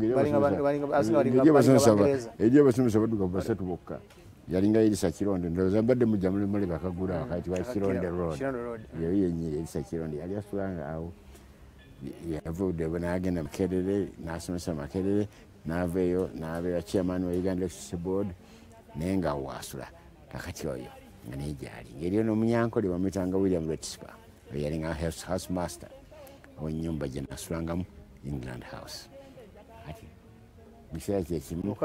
ngeri abasomesa badduka basatu bokka. Yalinga Elisa Kironde ndowooza mbadde mujja muli bakagula wakayitibwa Kironde Road. Yali yennyini Elisa Kironde yali asulanga awo yavudde n'agenda Makerere n'asomesa Makerere n'aveeyo n'abeera chairman wa Uganda Electricity Board naye nga waasula kakati oyo nga naye gyali. Ngeriyo n'omunyankole bamuyitanga William Retspa yalinga house master ow'ennyumba gye nasulangamu England House. Ati mu kiseera kyekimu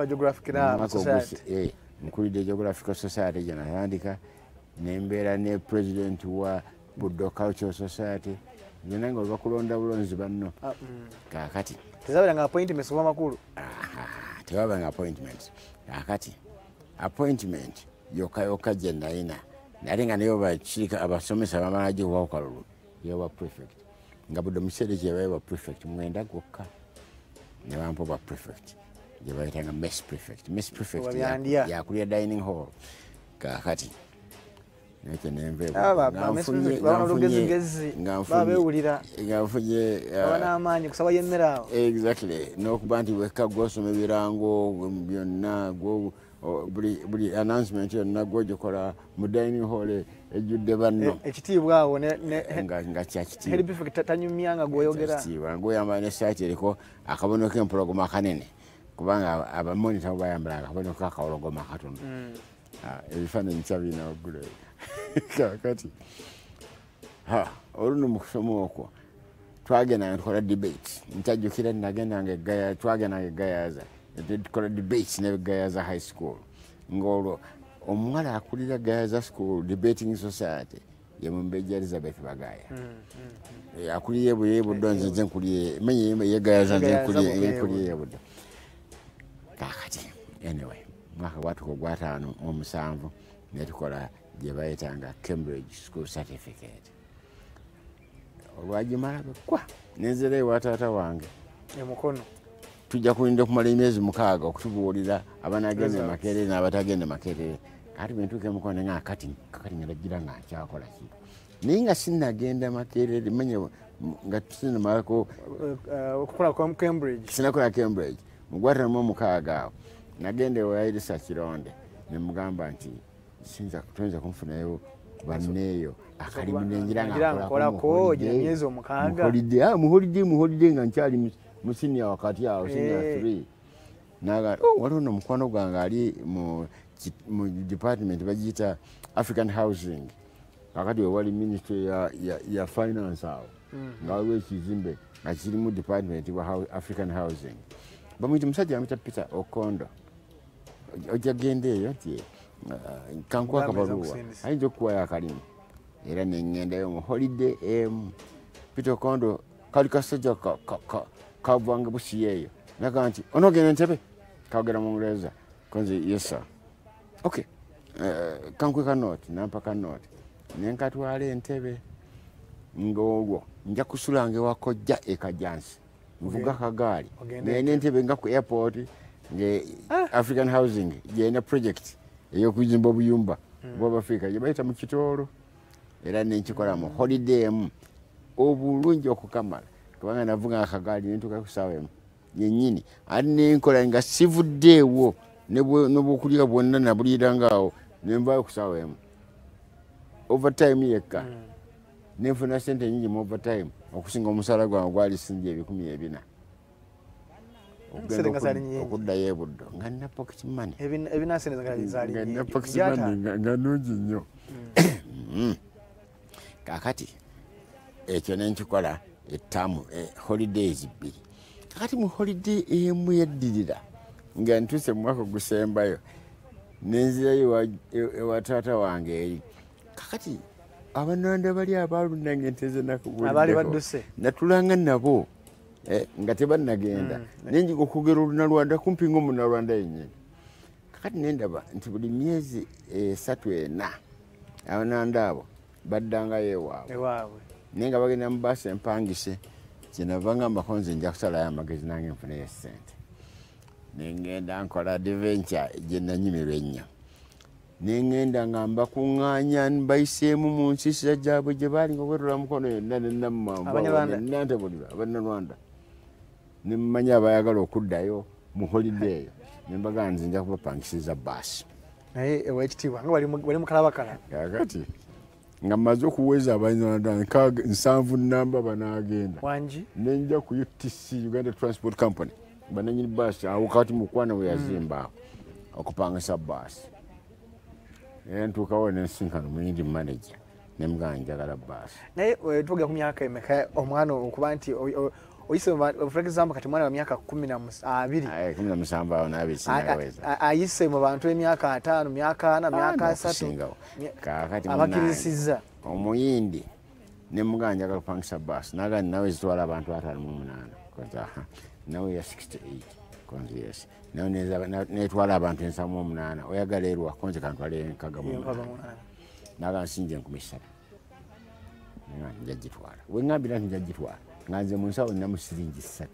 nkulidde Geographical Society gye natandika ne mbeera ne president wa Buddo Cultural Society nina nga olwakulonda bulonzi banno. Kakati tezaberanga appointments oba makulu? Tewabanga appointments. Kakati appointment yokka yokka gye nalina ate nga naye bakiika abasomesa bamala giwawo kalulu yewa prefect nga budde mukiseera ekyo yabayewa prefect mwenda gwokka ne bampa obwa prefect gye bayitanga mess prefect mess prefect yakulira dining hall kaakati nekyo nenvenfunye exactly n'okuba nti wekka gwosoma ebirango byonna buli announcement yonna gwogikola mu dining hall ejjudde banno ekitiibwa awo nga kyakitiibwa gwoyogera ng'oyambala n'essaati eriko akabono k'empologoma akanene kubanga abamonita bayambala akabono k'akawologoma akatono ebifaananyi kyabina waggulu kakati oluno mu kusoma okwo twagenda tukola debate nkyajjukira nagendanga egaya twagendanga egayaza tukola debates n'egayaza high school ng'olwo omuwala akulira gayaza school debating society ye Mumbejja Elizabeth Bagaya akulira ebwe buddo nze nze nkuliye menye yegayaza nze nkuliye buddo kakati anyway mwaka gwatuko gwataano mu musanvu ne tukola gye bayitanga Cambridge School Certificate olwagimala kwa nenzera ewa taata wange emukono tujja kulinda okumala emyezi mukaaga okutubuulira abanagenda Makerere n'abatagenda Makerere kati bwentuuka emukono nga kati kakati nga ndagira nga nkyakola ki naye nga sinnagenda Makerere menye nga sinnamalako okukola Cambridge sinnakola Cambridge mugwatanamu omukaaga awo nagenda ewa Irisa Kironde ne mugamba nti sinza tuyinza kunfunayo banneeyo akalimu nengira nga nkolako emyezi omukaaga muholide muholide nga nkyali mu senior wakati awo senior three naga waliwo nomukwano gwange ali mu department bagiyita African Housing kakati wewali ministry ya finance awo nga waliwo ekizimbe nga kiri mu department wa African Housing bamwita musajja bamwita Peter Okondo ojja genda eyo nti kankuwa akabaluwa ayinza okukuwayo akalimu era nengendayo mu holiday emu Peter Okondo kali kasajja kavange busi yeeyo naga nti onogenda Entebbe kagera mu Ngereza konze yes sir okay kankwe kanoti nampa kanoti nenkatwala Entebbe ng'olwo nja kusulanga ewakojja ekajansi nvuga kagaali nene Entebbe nga ku airport nge African Housing yena project ey'okuzimba obuyumba bw'Abafrika gye bayita mu Kitoolo era nenkikola mu holiday emu obulungi okukamala kubanga navuga akagaali nentuuka ku ssaawa emu yennyini ate nenkola nga sivuddeewo n'obwokulira bwonna nabuliranga awo nenvaayo ku ssaawa emu overtime yekka nenfuna sente nyingi mu overtime okusinga omusaala gwange gwali sinja ebikumi ebina okuddayo ebuddo nga nina pocket money nga nina pocket money nga nungi nnyo kakati ekyo nenkikola ettaamu holidays bbiri kakati mu holiday emu yaddirira nga ntuuse mu mwaka ogusembayo nenzirayo ewa taata wange eri kakati abananda bali abalunda ng'ente ze nakubuliddeko natulanga nabo nga tebannagenda nenjiga okwogera olunalwanda kumpi ng'omunalwanda yennyini kakati nendaba nti buli myezi esatu ena abananda abo baddangayo ewaabwe naye nga bagenda mu baasi empangise kyenava ngambako nze nja kusalayo amagezi nange nfuneyo sente nengenda nkola adventure gye nanyumirwa ennyo nengenda nga mbakuŋŋaanya mbayiseemu mu nsiisira gyabwe gye baali nga bwetula mukono yonna nennammambannantebulira abannalwanda nemmanya abayagala okuddayo mu holiday eyo nembagaa nze nja kubapangisiza baasi naye ewekitiibwa nga wali mukalabakala kakati nga mmaze okuweza abanyarwanda nsanvu namba banaagenda nenja ku U T C Uganda Transport Company bananyini baasi awo kati mukwana we yazimba awo okupangisa baasi era ntuukawo nensinkano muyindi manager nemugaa njagala baasi naye tuga ku myaka emeka omwana okuba nti oyise for example kati mwana wa myaka kumi na abiri kumi na musanvu awo nabiri sinaweza ayise mu bantu emyaka ataano myaka ana myaka asatu kakati abakirisizza omuyindi nemugaa njagala kupangisa baasi naga nawe zitwala abantu ataano mu munaana koza nawe ya sixty-eight konzi yes nawe netwala abantu ensamu omunaana oyagala erwa konzi kantwala enkaga mu munaana naga nsinje enkumi ssatu nga njja gitwala we ngambira nti njja gitwala nga nze mu nsawo nnamu siringi ssatu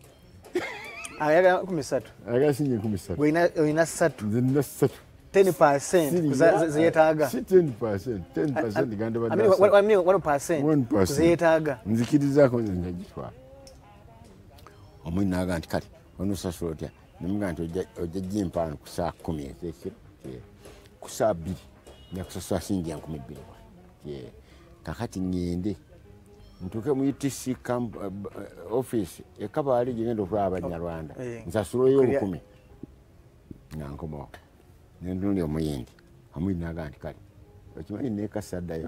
ayagala enkumi ssatu ayagala sinje enkumi ssatu olina ssatu nze nina ssatu ten percent zeyetaaga si ten percent ten percent ganda one percent zeyetaaga nzikirizaako nze njja gitwala omwini naga nti kati onusasula otya nemuga nti ojja jimpaano ku saa kumi ezekiro ku saa bbiri nakusasula singi enkumi bbiri kakati ngende ntuuke mu U T C office ekabaali gyegenda okulaba abanyarwanda nsasulayo olukumi nga nkomawo nentunuli omuyindi omuyindi naga nti kale okimanyi nekasaddayo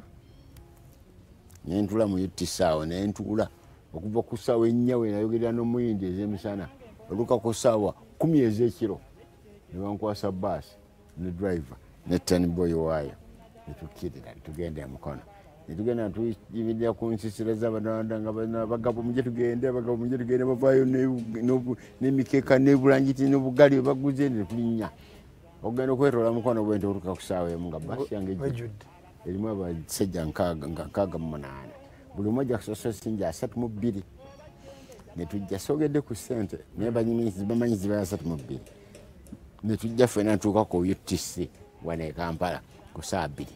nentula mu U T C awo nentuula okuva ku ssaawa ennya we nayogerera n'omuyindi ez'emisana oluka ku ssaawa kumi ez'ekiro ne bankwasa baasi ne driver ne tenboy waayo netukkirira netugenda emukono netugenda tuyimiddira ku nsisiro z'abanawanda nga bagabo muje tugende bagabo muje tugende bavaayo n'emikeeka n'ebulangiti n'obugali baguze netulinnya okugenda okwetoola mukono bwente oluka ku ssaawa emu nga baasi yange erimu abasajja nkaaga mu munaana buli omu ajja kusosa singi asatu mu bbiri netujja sogedde ku ssente naye bamanyi ziba asatu mu bbiri netujja ffena ntuuka ku U T C wano e Kampala ku saa bbiri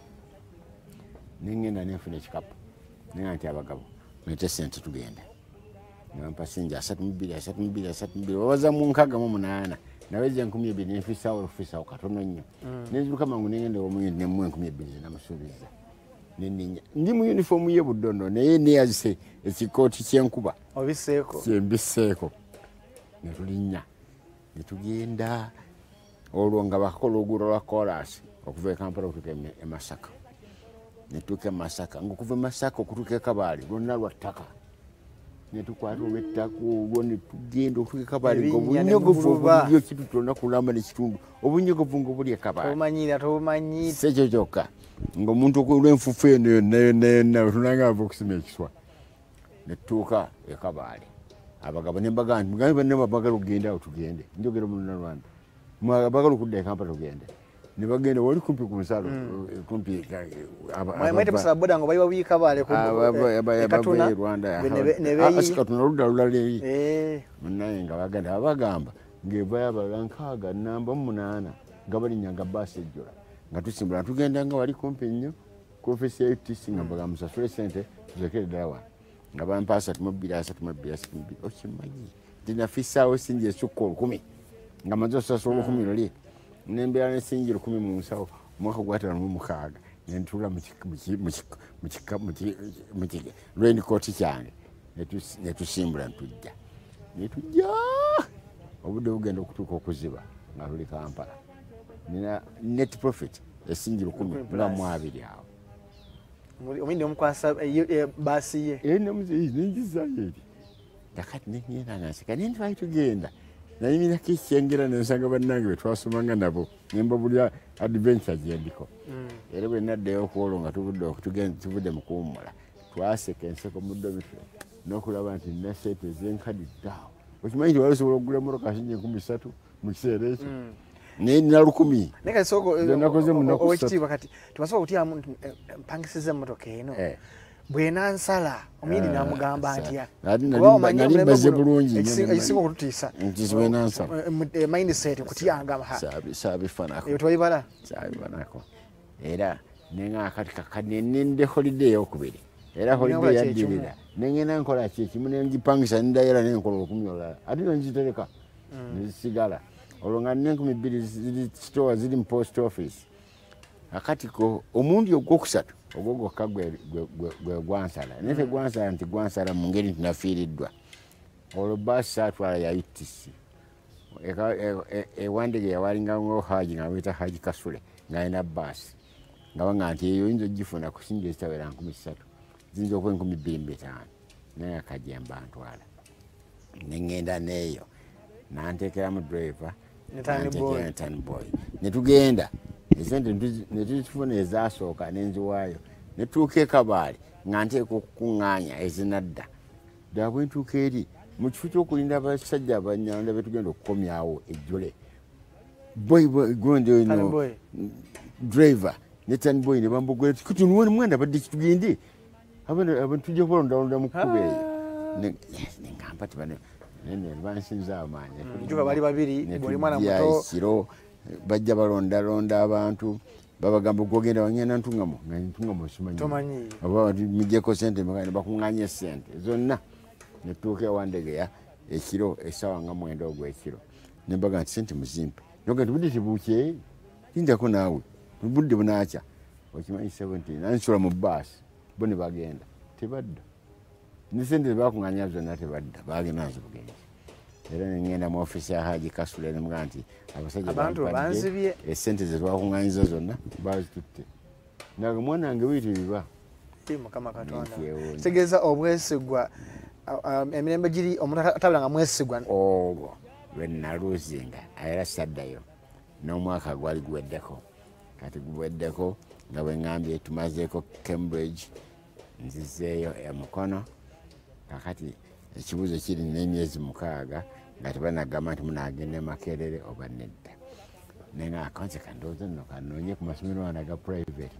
nengenda nenfuna ekikapu nenga nti abagabo mete sente tugenda nebampa singi asatu mu bbiri asatu mu bbiri asatu mu bbiri babaza mu nkaaga mu munaana naweza enkumi ebbiri nenfisaawo olufisaawo katono nnyo nenziruka mangu nengenda omuyindi nemu enkumi ebbiri zenamusuubiza neninya ndi mu uniform ye buddondo naye neyazise ekikooti kyenkuba obiseeko kyembiseeko netulinnya netugenda olwo nga bakola oluguudo lwa kolas okuva e Kampala okutuuka e Masaka netuuka e Masaka ngaokuva e Masaka okutuuka e Kabaale lwonna lwa ttaka netukwata olw'ettaka olwo netugenda okutuuka e Kabaale ngaobunyogovu obulyo kitutona kulamba nekitundu obunyogovu ngaobuli e Kabaale tomanyira tomanyi si ekyo kyokka ng'omuntu olw'enfufu eno yonna tunanga ava okusima ekiswa netutuuka e Kabaale abagabo nembaga nti mugambe banne bagala okugenda awo tugende njogera munnalwanda bagala okudda e Kampala tugende ne bagenda wali kumpi ku nsalo kumpi mwete kusaba boda ngo bali bawi Kabaale ku Katuna Rwanda asi Katuna ludda lulala eri munnaye nga bagenda abagamba ng'evaayo abalankaaga namba munaana nga balinyanga baasi ejjola nga tusimbula tugenda nga wali kumpi nnyo ku ofisi ya U T C nga mbaga musasule sente tuzekere ddala wano nga bampa asatu mu bbiri asatu mu bbiri asatu mu bbiri okimanyi tinafisaawo singi esukka olukumi nga maze osasula olukumi luli nembeera nesingi lukumi mu nsawo omwaka gwataano mu mukaaga nentuula mu lwendikooti kyange netusimbula ntujja netujja obudde bugenda okutuuka okuziba nga tuli Kampala nina net profit esingi lukumi mulamu abiri awo omwindi omukwasa baasi ye nengizayo eri kakati nengenda nanseka naye ntwali tugenda nayimirako ekyengera nensanga bannange betwasomanga nabo nembabulya adventure gyendiko era bwe naddayo okwolwo nga tuvudde mu kuwummula twaseka enseko mu domitry n'okulaba nti nina sente ezenkadiddeawo okimanyi nti wali osobola okugula motoka singa enkumi ssatu mu kiseera ekyo naye nina lukumi nakoze munaku owekitiibwa kati tubasobola kutyamu mpangisiza emmotoka eno bwenansala omuyindi namugamba ntya nali mbaze bulungi ekisinga okututiisa mindset kutyanga saabifanako twalibala saabifanako era neŋakati kakane nende holiday eyokubiri era holiday yaddirira nengenda nkola kyekimu nengipangisa nendayira nenkola olukumi olulala ate nenzitereka nezisigala olwo nga nina enkumi bbiri ziri store ziri mu post office akatiko omundi ogwokusatu ogwo gwokka gwe gwansala naye tegwansala nti gwansala mu ngeri nti nafiiriddwa olwo baasi saatwala ya U T C ewandege yawalingawo haji nga bamuyita Haji Kasule ng'alina baasi nga banga nti eyo oyinza ogifuna ku singi ezitawera nkumi ssatu ziyinza okuba enkumi bbiri mu bitaano naye akajemba ntwala neŋŋenda neeyo nanteekeramu driver nanteekera tanboy netugenda esente netuzifuna ezasooka nenziwaayo netuuka e Kabaale nga nteeka okukuŋŋaanya ezinadda ddala bwe ntuuka eri mu kifo ky'okulinda abasajja abanyanda betugenda okukomyawo ejjole boy gondi ono driver ne Tanboy ne bambugwe kutunwe mwenda badde kitugende abana abantu tujja kulonda londa mukube ne ngamba tibane nene bansinza amanye njuka bali babiri boli mwana muto kiro bajja balonda londa abantu babagamba gogenda wanyana ntungamo ntungamo simanyi tomanyi aba mijeko sente makani bakunganye sente zonna ne tuke wandege ya ekiro esawa nga mwenda ogwo ekiro nembaga nti sente muzimpe noga tubudde tibuke tinda ko nawe budde bunacha okimanyi seventeen nansula mu bus bone bagenda tebadda ni sente bakunganya zonna tebadda bagenda nazo bugenda era ngenda mu office ya Haji Kasule nemga nti abasajja abantu banzibye esente ze twakunganyiza zonna bazitutte naga mwana nge witiriba timu kama katonda tegeza obwesigwa emirembe giri omuntu atabulanga mwesigwa ogwo lwenaluzinga era saddayo n'omwaka gwali guweddeko kati guweddeko nga bwe ngambye tumazeeko Cambridge nzizeeyo emukono kakati ekibuuzo kiri n'emyezi mukaaga nga tebanagamba nti munagenda e Makerere oba nedda naye nga akonse kandooza nno kanoonye ku masomero wana ga private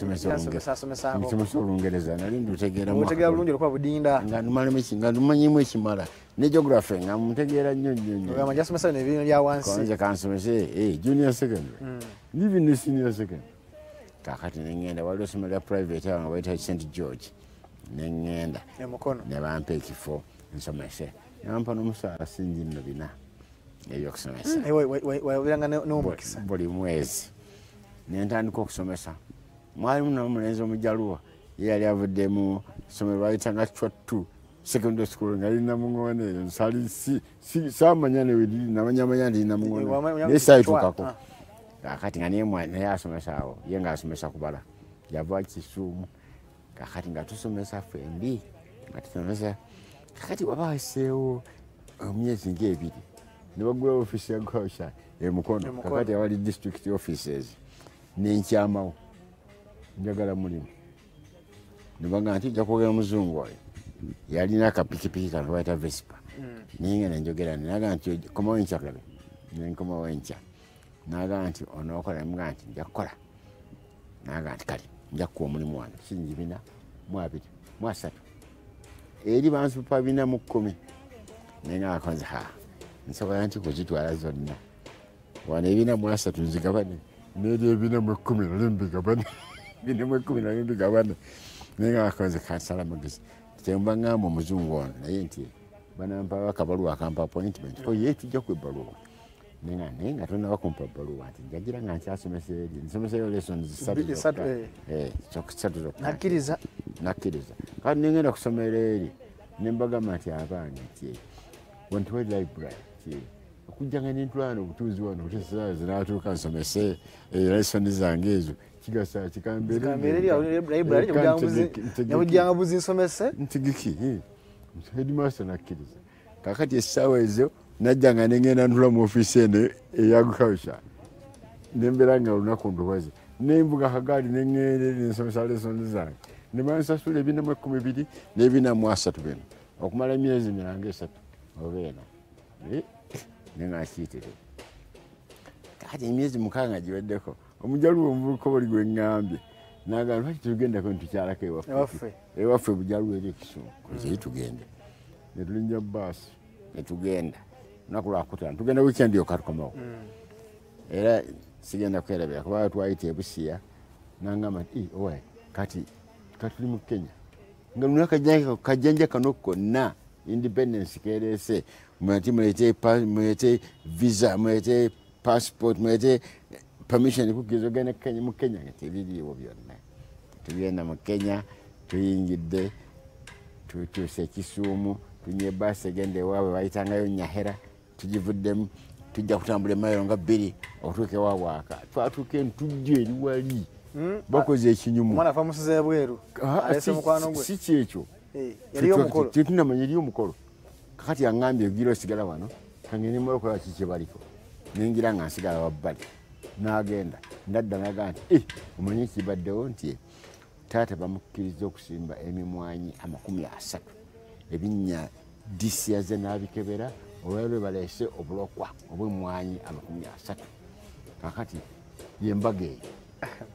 nsomesa Olungereza nali ndutegeera bulungi olwokuba budinda nga ndumanyimu ekimala ne geography nga mutegeera nnyo nnyo nnyo jasomesa bino ebibiina bya wansi konze kansomese junior secondary even ne senior secondary kakati nengenda waliwo essomero lya private awo nga bayita St George nengenda ne bampa ekifo nsomese nampa n'omusaala singi nno bina ebyokusomesa wabiranga n'omukisa buli mwezi nentandika okusomesa mwalimu n'omulenzi omujaluwa ye yali avudde mu ssomero bayitanga Chwattu secondary school nga lirina muŋoone eyo nsali saamanya neweliri namanyamanya nti lirina muŋoone naye saayitukako kakati nga naye asomesa awo ye ngaasomesa kubala yava Kisuumu kakati nga tusomesa fendi nga tusomesa kakati waba waseewo emyezi ng'ebiri ne bagula office ya Gosha emukono kakati awali district offices nenkyamawo njagala mulimu nebaga nti nja kwogera muzungu oyo yalina akapikipiki kano bayita Vespa naye nga nenjogera naga nti komawo enkya kulabe nenkomawo enkya naga nti onookola nemuga nti nja kukola naga nti kale nja kukuwa omulimu wano siringi bina mu abiri mu asatu eri bansupa bina mu kkumi naye nga akonze ha nsobola nti kuzitwala zonna wano ebina mu asatu nzigabane n'eri ebina mu ekkumi nali mbigabane bina mu ekkumi nali mbigabane naye nga akonze kansala amagezi temba ngamba omuzungu ono naye nti banampa akabaluwa akampa appointment oye tujja kwebbaluwa nenga naye nga tonna bakumpa bbaluwa nti njagira nga nkyasomesa eri nsomesayo lessons ssatu zokka nakkiriza nakkiriza kati nengenda kusomera eri nembagamba nti abaana nti wontiwe library ti okujjanga nentwala obutuuzi wano otesaawa zinatuuka nsomese lesoni zange ezo kigasa kikambeereyabujjanga buzi nsomese ntigiki headmaster nakkiriza kakati essaawa ezo najjanga nengenda ntula mu ofiisi eno eya agriculture nembeera nga olunaku ndubazi nembuga kagaali neŋŋenda eri nensomesa lesoni zange nebansasula ebina mu ekkumi biri n'ebina mu asatu bino okumala emyezi miranga esatu oba ena nengakiitere kati emyezi mukaaga giweddeko omujaluwo omuvubuka oli gwe ŋŋambye nagamba lwaki tugendako nitukyalako ewaffe ewaffe bujaluwo eri ekisumu kuzei tugende netulinnya baasi netugenda lunaku lwakutaano tugenda wiikendi yokka tukomawo era sigenda kwerabira kuba twayita ebusiya nangamba nti owaye kati katuli mu Kenya nga lunaka kajjanja kano konna independence kerese mwati mulete mulete visa mulete passport mulete permission kukizo gane Kenya mu Kenya tebiriwo byonna tugenda mu Kenya tuyingidde tukyuse Kisuumu tunye basi egende ewaabwe bayitangayo Nyahera tugivuddemu tujja kutambula emayiro nga bbiri otuuke wawaaka twatuuke ntujja eri wali bakoze ekinyumu omwana afa musize bweru alese mukwano gwe si kyekyo yaliyo omukolo tetunamanya eriyo omukolo kakati aŋŋambye gira osigala wano kangende mulokola kiki baliko nengira nga nsigala wabbali n'agenda ndadda naga nti e omanyi kibaddewo nti taata bamukkiriza okusimba emimwanyi amakumi asatu ebinnya disi yaze n'abikebera olwalwe baleese obulokwa obw'emmwanyi amakumi asatu kakati yembaga eyo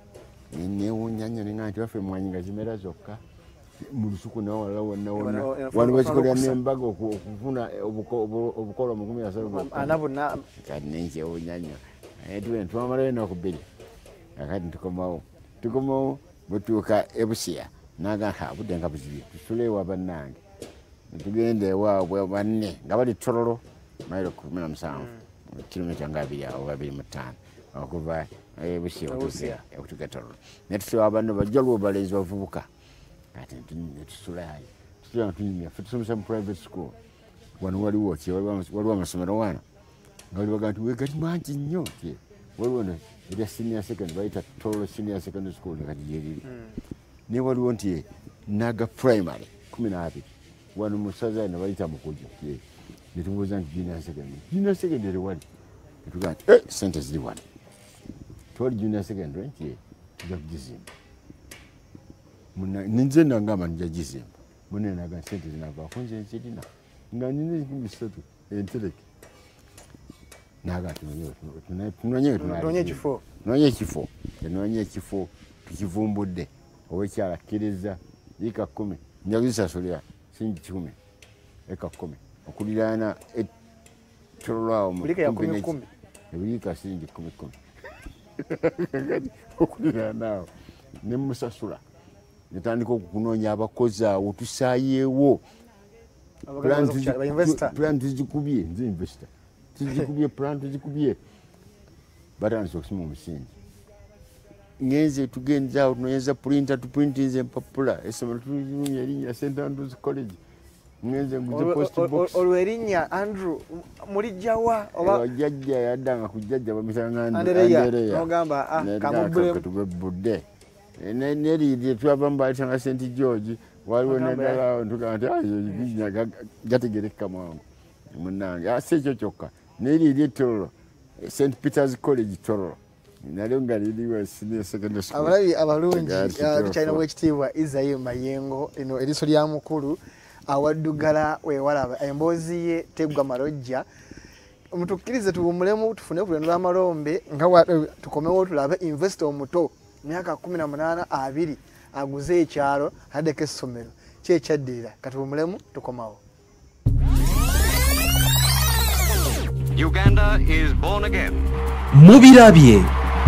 newunya nnyo nenga nti waffe mwanyi nga zimera zokka mu lusuku nawala wonna wonna wano bakikolera n'embaga okufuna obukolo mu kumi na satu kati nenkyewunya nnyo twamalayo enaku bbiri kakati tukomawo tukomawo bwetuuka ebusiya naga budde nga buzibye tusuleewa bannange netugenda ewaabwe banne nga bali tololo mailo kumi na musanvu kilomita nga abiri awo babiri mu ttaano okuva ebusiya okutuuka tololo netusulewa banne bajja lwobalezi bavubuka kati netusulayo tusula tunyumya fe tusomesa mu private school wano waliwo ki waliwo amasomero wano nga bali baga nti wegali mangi nnyo waliwo erya senior secondary bayita tololo senior secondary school nekati gyeriri ne waliwo nti naga primary kumi n'abiri wano musaza ne bayita mukuju netubuuza nti junior secondary junior secondary wali netugaa nti eh sente ziri wano tewali junior secondary nti tujja kugizimba ninze nangamba nija gizimba munne naga sente zinavaako nze nzirina nga nina enkumi bisatu entereke naga tunonye ekifo tunonye ekifo tunonye ekifo tukivumbudde owekyala kkiriza eka kkumi njakuzisasulira singi kikumi eka kkumi okuliraana etololwawo ebulika singi kkumi kkumi okuliraanaawo nemusasula netandika okukunoonya abakozi awo tusaayeewo plan tuzikubye nze investor tuzikubye plan tuzikubye batandise okusima omusingi ngenze tugenza awo tunoyeza printer tuprintinze empapula essomero tulirumya erinnya St Andrews College ngenze nguze post box olwo erinnya Andrew mulijjawa oba jjajja yaddanga ku jjajja bamitanga Andereya ogamba ah kamubudde neriri twava mbaitanga St George waliwo nedala ntugamba nti gategerekeka mwangu munange ase ekyo kyokka neriri etololo St Peter's College tololo nalyo nga liriwo senior secondary school abalabi abalungi tukyalina bwekitiibwa Isayi Mayengo eno eriso lya mukulu awaddugala wewalaba emboozi ye teggwa malojja mutukkirize tuwumulemu tufune ku lwendo lw'amalombe nga tukomewo tulabe investor omuto myaka kumi na munaana abiri aguze ekyalo addeko essomero ki ekyaddirira katuwumulemu tukomawo. Uganda is born again. Mubirabye.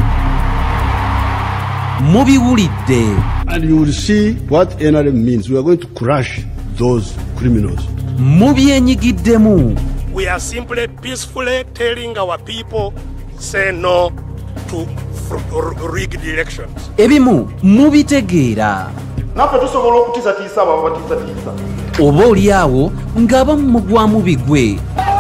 Mubiwulidde. And you will see what N R M means. We are going to crush those criminals. Mubyenyigiddemu. We are simply peacefully telling our people say no to rigged elections. Ebimu mubitegeera. Naffe tusobola okutiisatiisa abo abatiisatiisa. Oba oli awo ng'abamu mugwamu bigwe.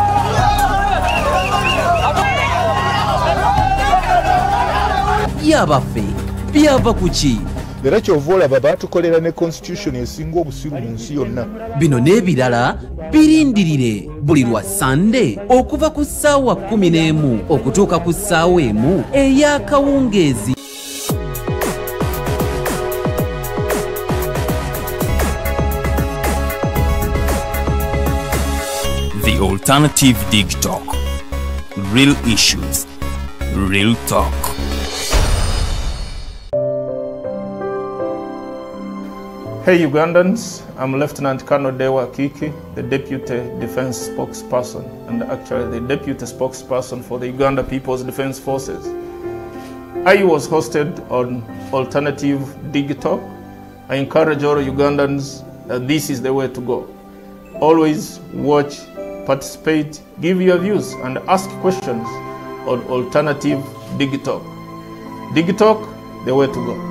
Byabaffe byava ku ki? Era kyova olaba baatukolera ne constitution esinga obusiru mu nsi yonna. Bino n'ebirala birindirire buli lwa Sande okuva ku ssaawa kumi n'emu okutuuka ku ssaawa emu ey'akawungeezi. The Alternative Dig Talk. Real issues, real talk. Hey Ugandans, I'm Lieutenant Colonel Dewa Kiki, the Deputy Defense Spokesperson and actually the Deputy Spokesperson for the Uganda People's Defense Forces. I was hosted on Alternative Dig Talk. I encourage all Ugandans that this is the way to go. Always watch, participate, give your views and ask questions on Alternative Dig Talk. Dig Talk, the way to go.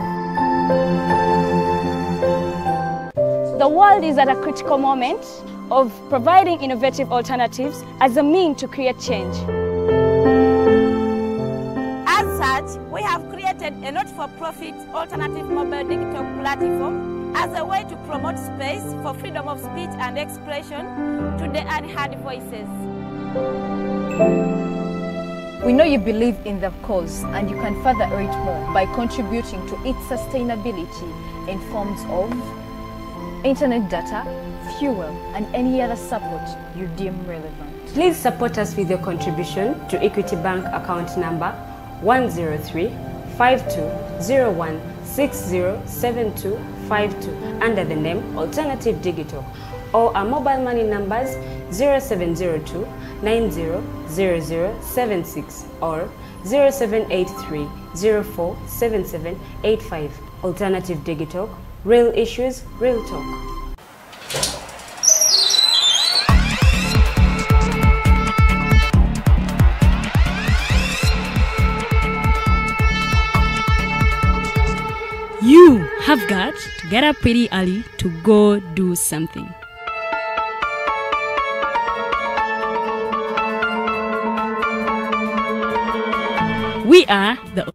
The world is at a critical moment of providing innovative alternatives as a means to create change. As such, we have created a not-for-profit alternative mobile digital platform as a way to promote space for freedom of speech and expression to the unheard voices. We know you believe in the cause and you can further it more by contributing to its sustainability in forms of internet data, fuel, and any other support you deem relevant. Please support us with your contribution to Equity Bank account number one zero three, five two zero one, six zero seven two five two under the name Alternative Digital, or our mobile money numbers zero seven zero two nine zero zero zero seven six or zero seven eight three zero four seven seven eight five. Alternative Digital, real issues, real talk. You have got to get up pretty early to go do something. We are the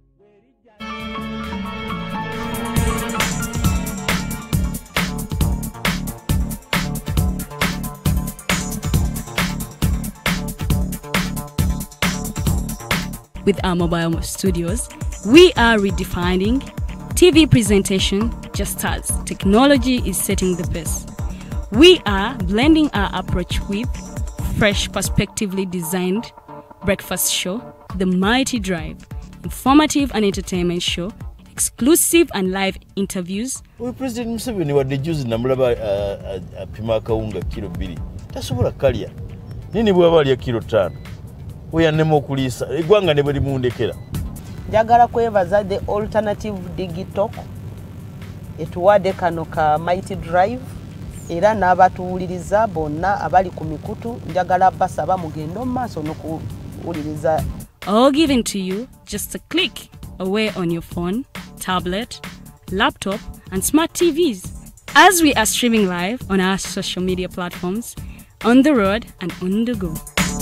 With our mobile studios, we are redefining T V presentation just as technology is setting the pace. We are blending our approach with fresh, perspectively designed breakfast show, The Mighty Drive, informative and entertainment show, exclusive and live interviews. We President Museveni wadde juzi namulaba apima akawunga kilo bbiri tasobola kalya nini bw'aba alya kilo ttaano weyannema okuliisa eggwanga ne bwe limundekera. Njagala kwebaza the Alternative Digital etuwadde kano ka Mighty Drive era n'abatuwuliriza bonna abali ku mikutu njagala basaba mugendo maaso n'okuwuliriza. All given to you just a click away on your phone, tablet, laptop and smart T Vs as we are streaming live on our social media platforms, on the road and on the go.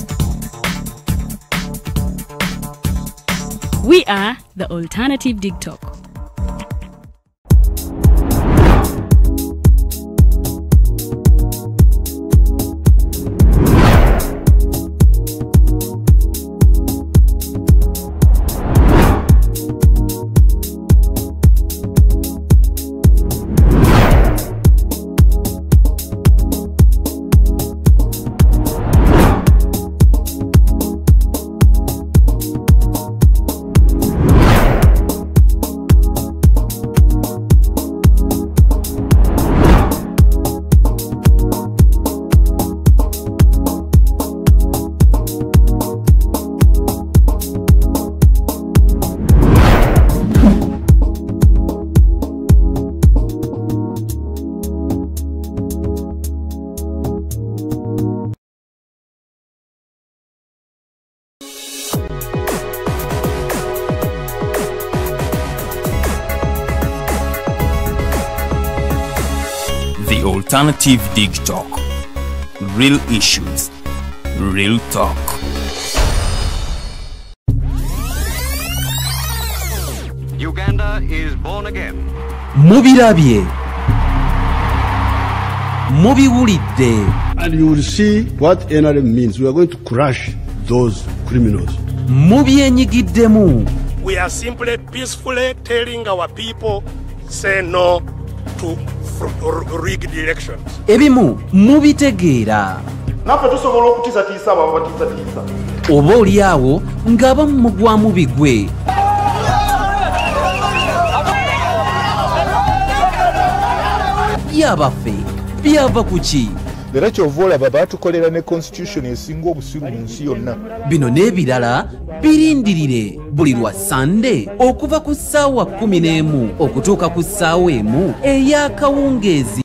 We are the Alternative Digital. The Alternative Digital. Real issues, real talk. Uganda is born again. Mubirabye. Mubiwulidde. And you will see what N R M means. We are going to crush those criminals. Mubyenyigiddemu. We are simply peacefully telling our people, say no to rigged elections. Ebimu mubitegeera. Naffe tusobola okutiisatiisa abo abatiisatiisa. Oba oli awo ng'abamu mugwamu bigwe. Byabaffe byava ku ki? Era kyova olaba baatukolera ne constitution esinga obusiru mu nsi yonna. Bino n'ebirala birindirire buli lwa Sande okuva ku ssaawa kkumi n'emu okutuuka ku ssaawa emu ey'akawungeezi.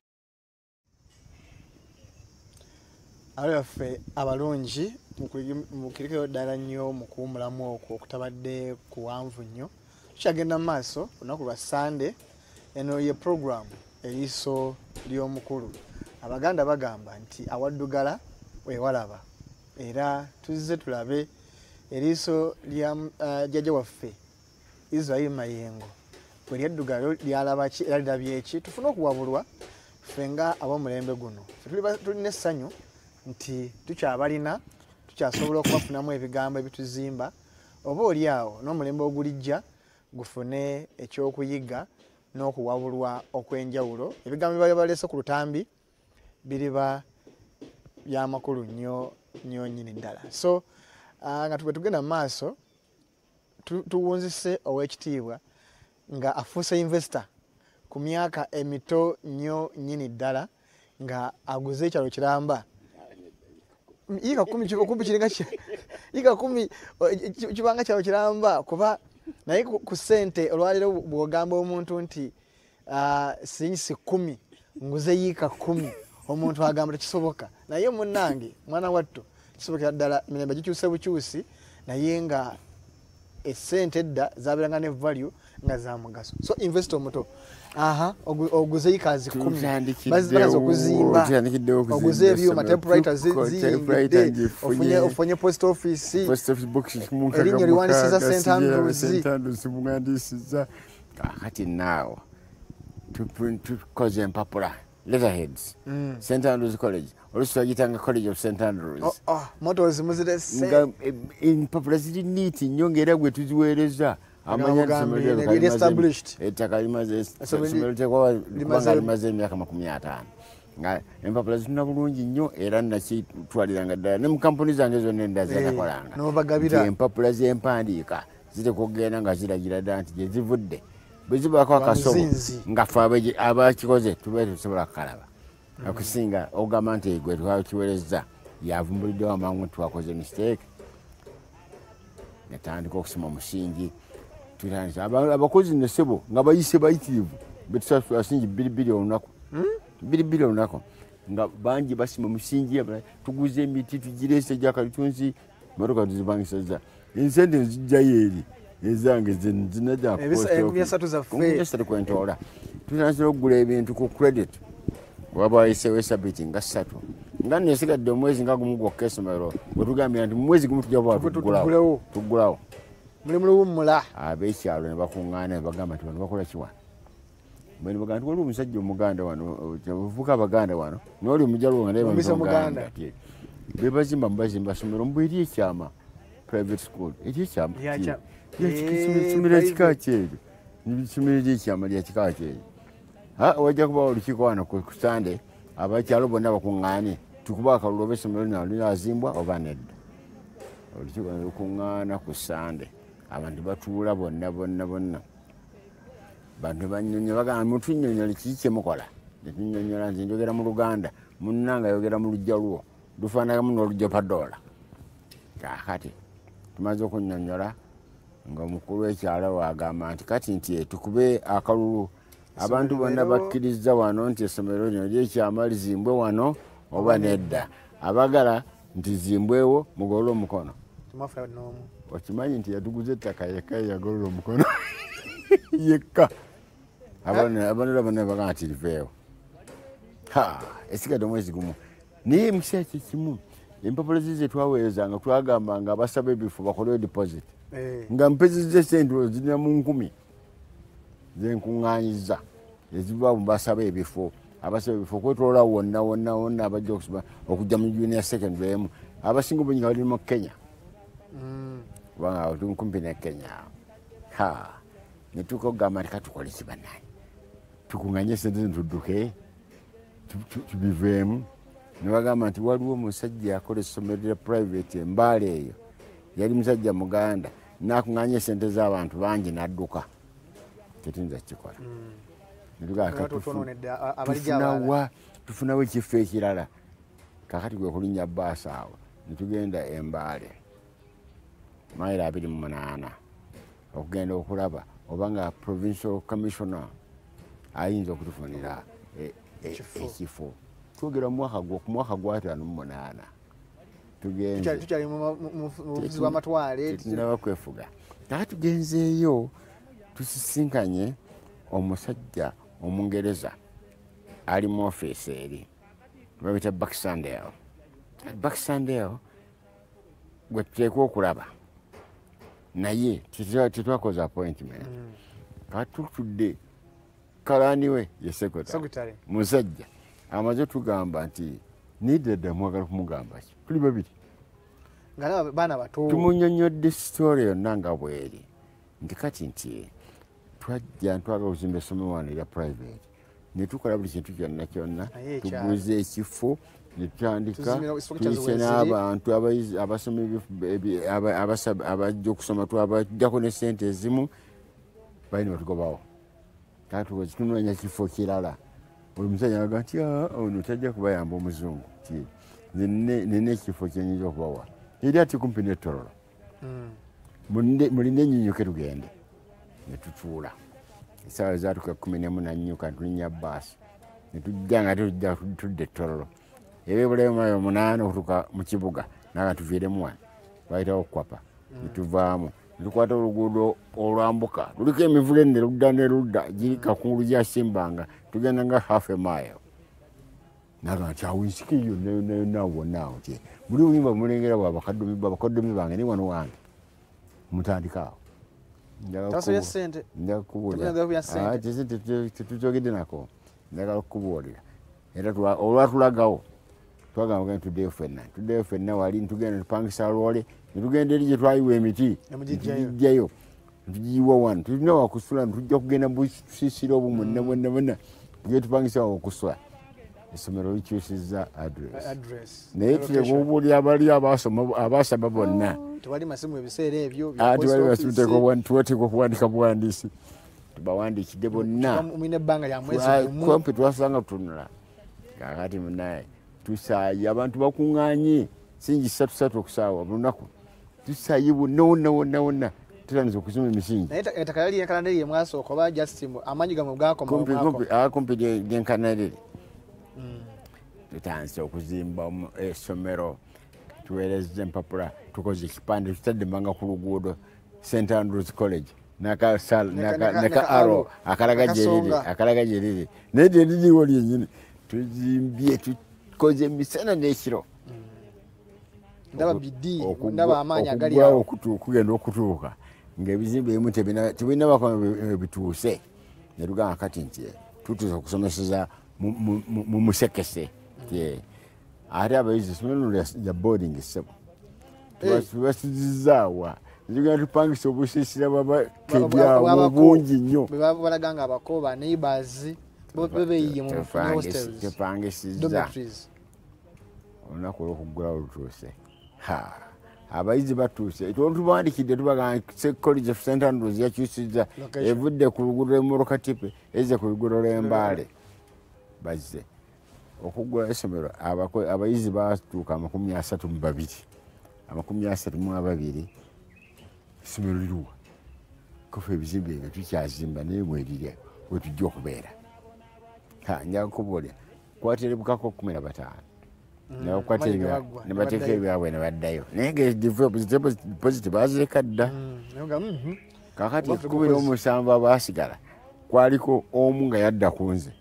Abaffe abalungi mukirikeyo ddala nnyo mu kuwumulamu okwo okutabadde kuwanvu nnyo. Tukyagenda mu maaso olunaku lwa Sande, eno ye program eriiso ly'omukulu. Abaganda bagamba nti awaddugala wewalaba, era tuzze tulabe eriiso lya uh, jjajja waffe Israel Mayengo bwe lyaddugala lyalaba ki era lirabye eki tufune okuwabulwa ffe nga ab'omulembe guno. Tulina essanyu nti tukyabalina, tukyasobola okubafunamu ebigambo ebituzimba, oba oli awo n'omulembe ogulijja gufune ekyokuyiga n'okuwabulwa okw'enjawulo. Ebigambo bye baleese ku lutambi biriba byamakulu nnyo nnyo nnyini ddala. So uh, nga tugwe tugenda mu maaso tuwunzise ow'ekitiibwa nga afuuse investor ku myaka emito nnyo nnyini ddala nga aguze ekyalo Kiramba yiga kumi okumpi kiringa yiga kumi kibanga kyalo Kiramba kuba naye ku ssente olwaliro bw'ogamba omuntu nti sinyisi kumi nguze yiika kumi omuntu agamba tekisoboka naye munnange mwana wattu kisobokera ddala mirembe gikyuse bukyusi naye nga essente edda zabeeranga ne value nga za mugaso so investor omuto aha oguze yiikazi kumi baza okuzimba oguze ebyuma typewriters ziyingidde ofunye post office erinnya liwandiisiza St Andrews mugandisiza kakati naawo tukoze empapula letterheads St Andrews College oluusi bagitanga College of St Andrews motors muzirese empapula ziri neat nnyo ng'era gwe tuziweereza ettaka limaze emyaka makumi ataano nga empapula zituna bulungi nnyo era nakitwaliranga ddala ne mu kampuni zange zonna endala zenakolanga empapula z'empandiika zitekwa okugenda nga ziragira ddala nti gye zivudde bwe zibaako akasobo nga ffe abakikoze tubeere tusobola kukalaba okusinga ogamba nti gwe twakiweereza yavumbuliddewo amangu nti twakoze mistake netandika okusoma omusingi abakozi nesebo nga bayise bayitirivu betusasingi bbiri olunaku bbiri olunaku nga bangi basima omusingi tuguze emiti tugireese gyakalitunsi motoka tuzibangisaza ensente nzijjayo eri ezange zinajjakumiasatu kwentoola tutandikira okugula ebintu ku credit wabayisewo esabiti nga ssatu nga nesigadde omwezi nga gumu gwokka essomero bwetugambira nti mumwezi gumu tujja kuba tuggulawo mulimu luwummula ab'ekyalo ne bakuŋŋaana ne bagamba nti bano bakola kiwa bwe ne bagamba nti waliwo omusajja omuganda wano buvuka abaganda wano n'oli omujjalwo nga naye be bazimba mubazimba somero mbu eri ekyama private school eri ekyama isomero ekika kyeryo isomero eryekyama lyakika kyeryo wajja kubawo olukiiko wano ku sande abakyalo bonna bakuŋŋaane tukuba akalulu oba essomero lino linazimbwa oba nedda olukiiko lukuŋŋaana ku sande abantu batuula bonna bonna bonna bantu banyonyola bagamba mutunyonyola kiki kyemukola netunyonyola nti njogera mu Luganda munnanga ayogera mu lujja lwo lufaanagamu n'olujja padoola kakati tumaze okunyonyola nga omukulu w'ekyalo wagamba nti kati nti tukube akalulu abantu bonna bakkiriza wano nti essomero lino lyekyama lizimbwe wano oba nedda abagala nti zimbwewo mugolole omukono okimanyi nti yatuguza ettaka yekka yagolola omukono yekka abanera bonna bagamba nti liveewo esigadde omwezi gumu naye mukiseera kyekimu empapula zize twaweerezanga twagambanga abasaba ebifo bakolewo deposit nga mpezizza sente zirina mu nkumi zenkuŋŋaanyiza eziva basaba ebifo abasaba ebifo okwetolola wonna wonna wonna abajja okusoma okujja mu junior secondary emu abasinga obungi nga bali mu Kenya kubanga tuli kumpi ne Kenya netuuka okugamba nti katukole kibanaani tukuŋŋanye sente zitudduke tubiveemu ne bagamba nti waliwo omusajja akola essomero lya private embaala eyo yali musajja muganda nakuŋŋanya esente z'abantu bangi n'adduka tetuyinza kukikola tufunawa tufunawo ekifo ekirala kakati gwe kulinnya baasa awo netugenda embaale mayiro abiri mu munaana okugenda okulaba oba nga provincial commissioner ayinza okutufunira ekifo twogera mu mwaka gwataano mu munaana tugenzetunaba kwefuga kaka tugenzeeyo tusisinkanye omusajja omungereza ali mu ofiisi eri babita Baxandale Baxandale gwe tuteekwa okulaba naye tetwakoze appointment kati tutudde kalaani we ye secretary musajja amaze tugamba nti nidedda mwagala kumugamba ki tuli babiri tumunyonyodde story yonna nga bweri nti kati nti twajja ntwagala okuzimba essomero wano erya private netukola buli kintu kyonna kyonna tuguza ekifo netutandika tuyise n'abantu abasomi abajja okusoma twabajjako ne sente ezimu balina batugobawo kati tunoonya kifo kirala buli musajja naga nti ono tajja kubayamba omuzungu ti nina ekifo kyenyinza okubawa eri ati kumpi netololo mulinde ennyinyoke tugende netutuula esaawa zatuka kumi nemu nanyuka tulinya baasi netujja nga tujja tudde ettololo era ebulayo omunaana okutuuka mu kibuga naga tuviiremu wano bayitawo kwapa netuvaamu netukwata oluguudo olwambuka luliko emivule nerudda nerudda giri kakungulu gyasimbanga tugenda nga half a mile naga nti awo ensiki yo nawonaawo ti buli buyimba mulengera bwabakadomi bange ni wano wange mutandikaawo njaga kubuulira tetutogedde nako njagala kubuulira era olwatulagawo twagamba tuddeyo ffenna tuddeyo ffenna wali ntugenda tupangisa loole netugenda eri gye twayiwa emiti tugijjayo tugiyiwa wano tulina wakusula netujja kugenda busisira obwo mwonna bwonna bwonna tugenda tupangisa wakusula essomero likyusizza adress naye tulekubuulira abali abasaba bonna tewali masimu ebiseera ebyo tuwateeka okuwandika buwandiisi tubawandiikidde bonna kumpi twasanga tutunula kakati munaye tusaayi abantu bakuŋŋaanye singi ssatu ssatu okusaawa bulunaku tusaayi bonna wonna wonna wonna tutandise okuzima emisingi naye ettaka yali yenkanaderi yemwasooka oba justin amaanyi gamwe gakomakumpi lyenkanaderi tutandise okuzimba essomero tuweereza empapula tukoze ekipande tutadde mbanga ku luguudo St Andrews College neka aro akalaga gyeriri akalaga gyeriri naye lyeririwo lyennyini tuzimbye tukoze emisana n'ekiro ndaba bidi ndaba amaanyi agali awo okugenda okutuuka ng'ebizimbe ebimu tebirina bakoma bituuse ne tugamba kati nti tutuusa okusomeseza mu musekese ate abayizi essomero lya boarding ssebo tubasizizaawa tugenda tupangisa obusiisira bwabakebyawo bungi nnyo balaga nga abakoba neighbors bebeyiye mu hostels tepangisizza olunaku olw'okuggulawo lutuuse abayizi batuuse tubawandiikidde tubaga college of St Andrews yakyusizza evudde ku luguudo lw'emorokatipe ezze ku luguudo lw'embaale bazze okuggula essomero abayizi batuuka amakumi asatu mu babiri amakumi asatu mu ababiri essomero liruwa kofa ebizimbe ebyo tukyazimba naye mwerire wetujja okubeera njaga kubuulira kwatirebukako kumi na bataano nebateeka ebyabwe nebaddayo naye ngaedipoziti bazireka dda kakati ekikumi n'omusanvu abasigala kwaliko omu nga yadda ku nze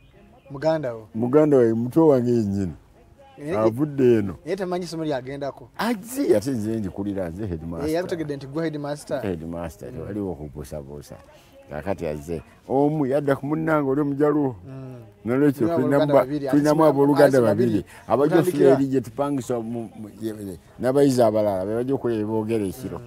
muganda we muto wange yennyini avudde eno naye temanyi isomo lyagendako azi ate nze njikulira nze yakutegedde nti gwe headmaster tewaliwo okubuusabuusa kakati azze omu yadda ku munnange oli omujaluwo nolwekyo tulinamu abooluganda babiri abajja ofuna eri gye tupangisa n'abayizi abalala bebajja okuleba boogera ekiro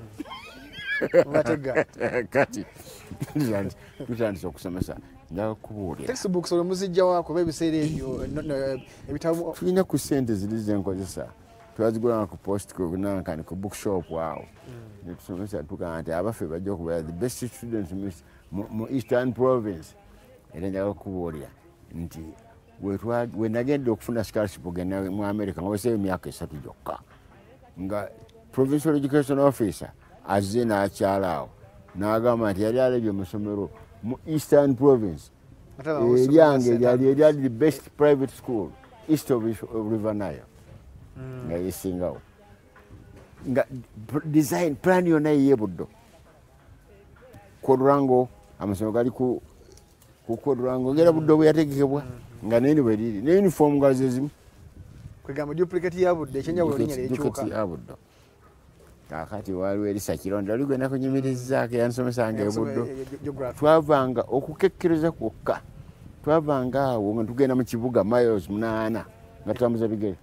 kati tutandise okusomesa njaga kubuulira textbooks olwo muzijja waako bebiseera ebyo ebitabo tulina ku ssente ziri zenkozesa twazigulanga ku post nankani ku bookshop awo netusomesa tugamba nti abaffe bajja okubeera the best students mu Eastern Province era njaga kubuulira nti wenagenda okufuna scholarship ogenda mu America nga weseeyo emyaka esatu gyokka nga provincial education officer azze n'akyalaawo n'agamba nti yali alebye mu ssomero mu Eastern Province eryange lyali eryali the best private school east of River Nile nga yesingawo nga design plan yonna yeyebuddo Kodrango amasomero gali ku Kodrango ngera buddo bwe yategekebwa nga neni bwe liri ne uniform nga zezimu kwegamba duplicate yabudde ekyenjawulo linya lyekyuka yabuddo kakati waliwo erisa kironda oli gwena kunyumirizaako yansomesanga ebuddo twavanga okukekkereza kwokka twavanga awo nga tugenda mu kibuga miles munaana nga tutambuza bigere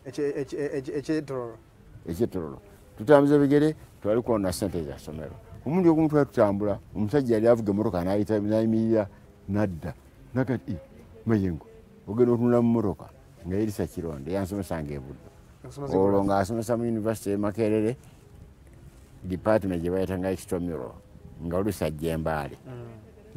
ekyetololo tutambuza bigere twali kwona sente za somero omuntu okumu twali tutambula omusajja yali avuga emmotoka nayimirira nadda nakati mayengo ogenda otunula mu mmotoka nga erisa kironda yansomesanga ebuddo olwo ng'asomesa mu university emakerere department gye bayitanga extramural nga olusajja embaale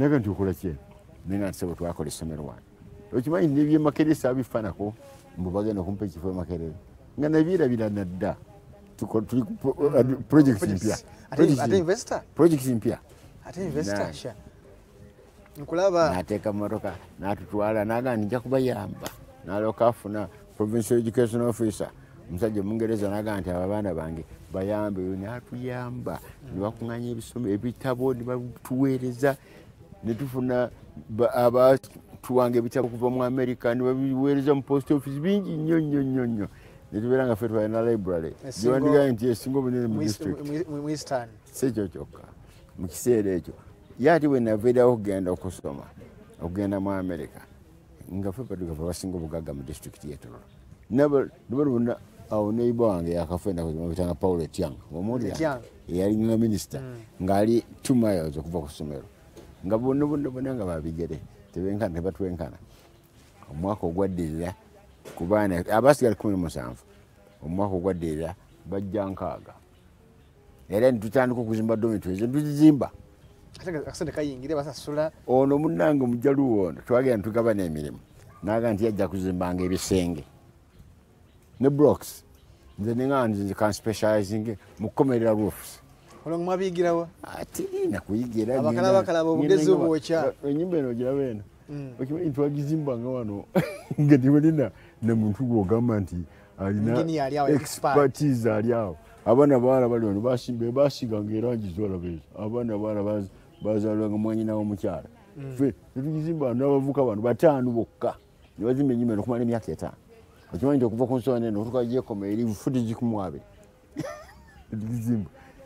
naga nti okola ki nenga nsebo twakola essomero wano okimanyi nebye Makerere sabifanako mbu bagenda kumpa ekifo Makerere nga nabirabira nadda tuli project mpya ate investor project mpya ate investor sha nkulaba nateeka motoka natutwala naga nja kubayamba naloka afuna provincial education officer musajja Mungereza naga nti abaana bange bayambe natuyamba nibakuŋŋanya ebisomo ebitabo nibatuweereza netufuna aba tuwange ebitabo kuva mu America nibabiweereza mu post office bingi nnyo nnyo nnyo nnyo netubera nga ffe twalina library giwandiika nti esinga obunene mu district mu Eastern sekyo kyokka mu kiseera ekyo ye ati bwe naveerawo okugenda okusoma okugenda mu America nga ffe patukafa basinga obugagga mu district yetololo nabalubona awo neighbor wange yakafenda kuzimabitanga Paul Etiang omuuli yali nga minister ng'ali two miles okuva ku ssomero nga bonna bonna bonna nga babigere tebenkana tebatwenkana omwaka ogwaddirira ku baana abasigala kumi n'omusanvu omwaka ogwaddirira bajja nkaaga era nitutandika okuzimba dormitories netuzizimba akasente kayingire basasula ono munnange mujaluwo ono twagenda netugaba n'emirimu naga nti yajja kuzimbanga ebisenge ne blocks nze ninga nze kan specializing mu kukomerera roofs olwo mwabigirawa ati nakuyigira abakala bakala obugezi obwokya enyumba eno ogiraba eno okimanyi twagizimbanga wano nga tibalina ne muntu gwogamba nti alina expertise ali awo abaana bawala bali wano basimbe basiganga erangi zolaba ezo abaana bawala bazalwanga mwanyina w'omukyala ffe netugizimba n'abavuka bano bataano bokka ne bazimba enyumba eno okumala emyaka etaano okimanyi nti okuva ku nsonga eno otuka gyekoma eri footage kumi abiri netugizimba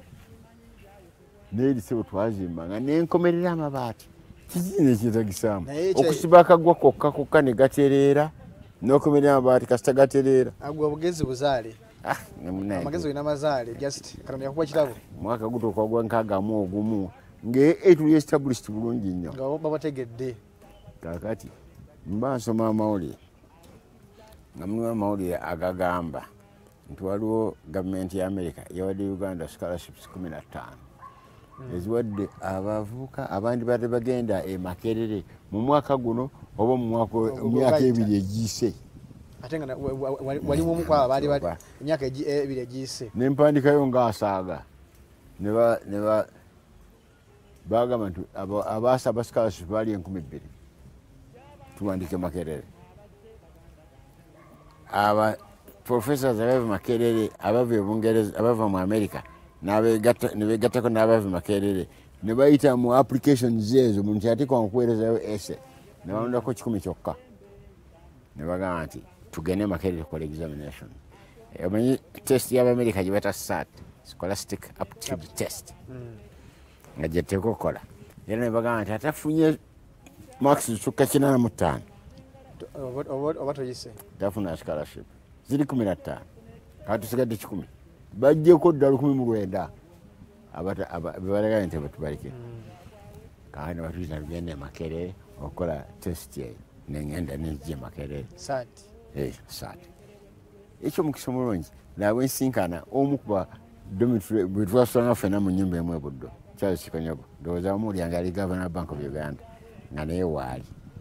neerisebo twazimbanga nenkomerera amabaati kizina ekyetagisaamu okusiba akagwa kokka kokka ne gatereera n'okomerera amabaati kasita gatereera agwa bugezi buzaale amagezi olina amazaale just katonda yakuba kitabo mwaka guto okwagwa nkagamu ogumu ng'etuli established bulungi nnyo nga babategedde kakati mba nsoma amawulire nga mulimu amawulire agagamba nti waliwo gavumenti ya America yawadde Uganda scholarships kumi na ttaano eziwadde abavubuka abandi bade bagenda e Makerere mu mwaka guno oba mu myaka ebiri egiyise ate nga walimu omu kwabo baali emyaka ebiri egiyise nempandikayo ngaasaaga ne bagamba nti abaasaba scholarship baali enkumi bbiri tuwandike Makerere aba professors abava Makerere abava Bungereza abava mu America nebegattako n'abava Makerere ne bayita mu applications ezo muntu yatika okuweerezayo ese ne balondako kikumi kyokka ne bagamba nti tugende Makerere tukola examination omanyi test y'Abamerika gye bata S A T scholastic aptitude test nga gyeteeka okukola era ne bagamba nti atafunye marks zisukka kinaana mu ttaano oba toyise tafuna scholarship ziri kumi na ttaano kati tusigadde kikumi bajjeko ddala lukumi mu lwenda bebalagaye nti batubalike kati ne batuyita tugende e Makerere okukola test eyo nengenda nenjja Makerere saati saati ekyo mukisa mulungi nabwe nsinkana omu kuba bwe twasulanga ffena mu nnyumba emu e Buddo Charles Kikonyogo ndowooza bamuwulyange ali Governor Bank of Uganda nga naye waali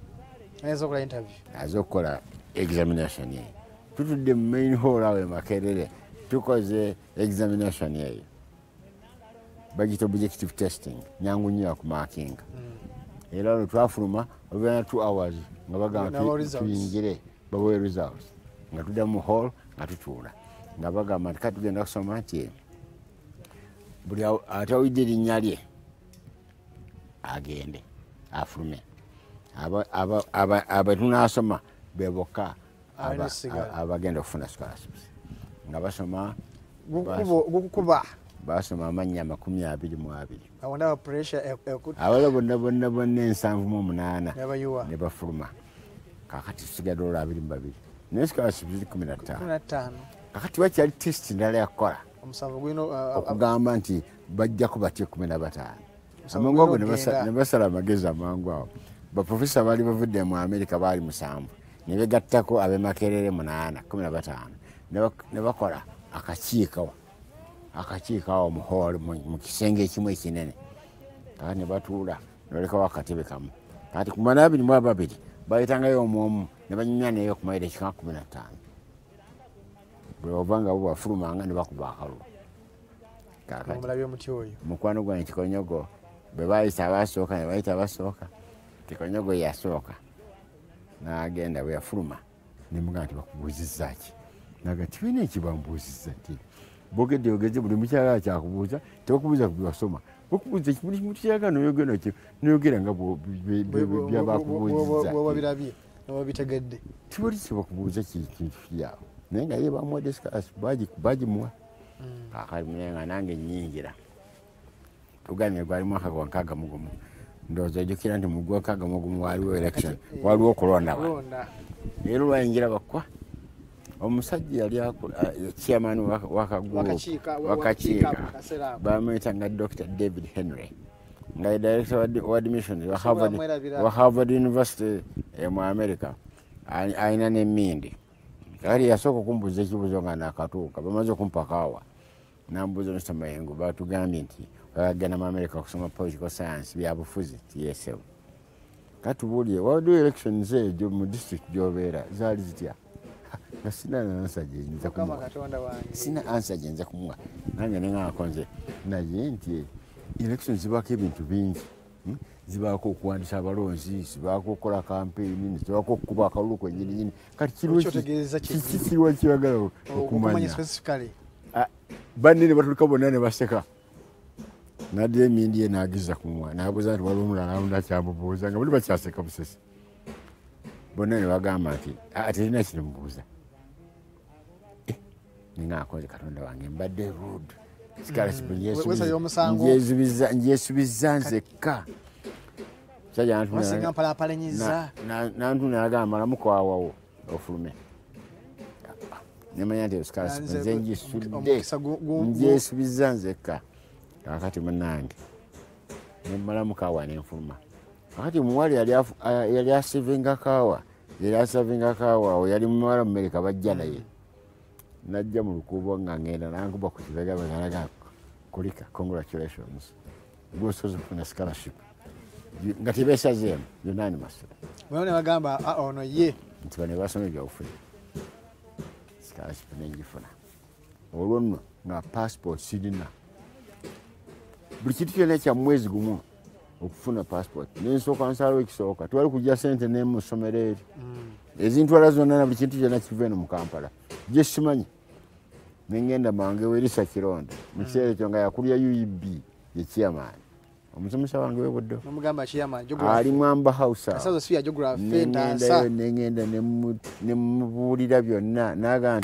aza okukola examination eyo tutudde mu main hall awo e Makerere tukoze examination eyo bagita objective testing nyangu nnyo yakumakinga era olwo twafuluma olubeera two hours nga bagamba tuyingire babawe results nga tudda mu hall nga tutuula nga bagamba nti kati tugenda kusoma nti buli atawulidde erinnya lye agende afulume abetunaasoma bebokka abagenda okufuna scholarships nga basoma gukuba basoma amannya makumi abiri mu abiri abala bonna bonna bonna ensanvu mu omunaana ne bafuluma kakati tusigadde olwo abiri mu babiri naye scholarship ziri kumi na ttaano kakati wakyali test ndala yakukola okugamba nti bajjako batye kumi na bataano amangu ago ne basala amagezi amangu awo baprofesa baali bavudde mu America baali musanvu ne begattako ab'e Makerere munaana kumi na bataano ne bakola akakiiko akakiiko awo mu hall mu kisenge ekimu ekinene kakati ne batuula olekawo akatebe kamu kati ku mana abiri mu ababiri bayitangayo omu omu ne banyinya neyo ku maire kika kumi na ttaano bwe obanga bo bafulumanga ne bakuba akalulu omulabye muti oyo mukwano gwange Kikonyogo bwe bayita abasooka ne bayita abasooka Kikonyogo yasooka n'agenda bwe yafuluma ne mugamba nti bakubuuzizza ki naga tibina ekibambuuzizza nti bogedde ogeze buli mukyala kyakubuuza tebakubuuza ku byewasoma bakubuuza buli mukyala noyogera ki noyogera nga bwabirabye nobabitegedde tibali kyebakubuuza kintu kyawo naye nga ye bamuwa discuss bagimuwa kakali munenga nange nyingira tugambye gwali mwaka gwa nkaaga mu gumu ndowooza ojjukira nti mu gwa nkaaga mu gumu waliwo election waliwo okulondawa leero lwayingira bakwa omusajja yali chairman wakakiika bamuyitanga Doctor David Henry nga ye director wa admission wa Harvard University mu America ayina n'emmindi kali yasooka okumbuuza ekibuuzo nga nakatuuka bamaze okumpa kaawa nambuuza Mister Mayengo batugambye nti bagenda mu America okusoma political science byabufuzi T S L katubuulire waliwo elections ejo mu district gy'obeera zaali zitya nga sina ansa gyenza kumuwa sina ansa gyenza kumuwa nange nengakonze naye nti elections zibaako ebintu bingi zibaako okuwandisa abalonzi zibaako okukola kampeyini zibaako okukuba akalulu kwenyininyini kati kirwa kiragala okumanya banne ne batulika bonna ne baseka nadde emindi ye nagiza kumuwa nabuuza nti waliwo omulala alunda kyamubuuza nga buli bakyaseka busesi bonna ne bagamba nti terina kirimubuuza ningakoze katonda wange mbadde rude njesubiza nzekka nantuna nagamba malamuko awawo ofulume nemanya nti nze njisudde njesubiza nzekka kakati munange nemalamuko awa nenfuluma kakati omuwali yali asivinga kaawa yali asavinga kaawa awo yali muwala mumerika bajja naye najja mu lukuubo nga ngenda nankuba ku kibega bwengalaga kulika congratulations gwosoza okufuna scholarship nga tebeesazeemu unanimous ne bagamba ono ye nti bane basomye byawufuna scholarship nengifuna olwo nno nga passport sirina buli kintu kyonna kya mwezi gumu okufuna passport nensooka nsalawo ekisooka twali kujja sente nemusomero eri ezintwala zonna na buli kintu kyonna kiva eno mu Kampala gye simanyi nengenda mange werisa kironda mu kiseera ekyo nga yakulya U E B ye chairman omusomesa wange webuddo ali Mwamba House nengendayo nengenda nemubuulira byonna naga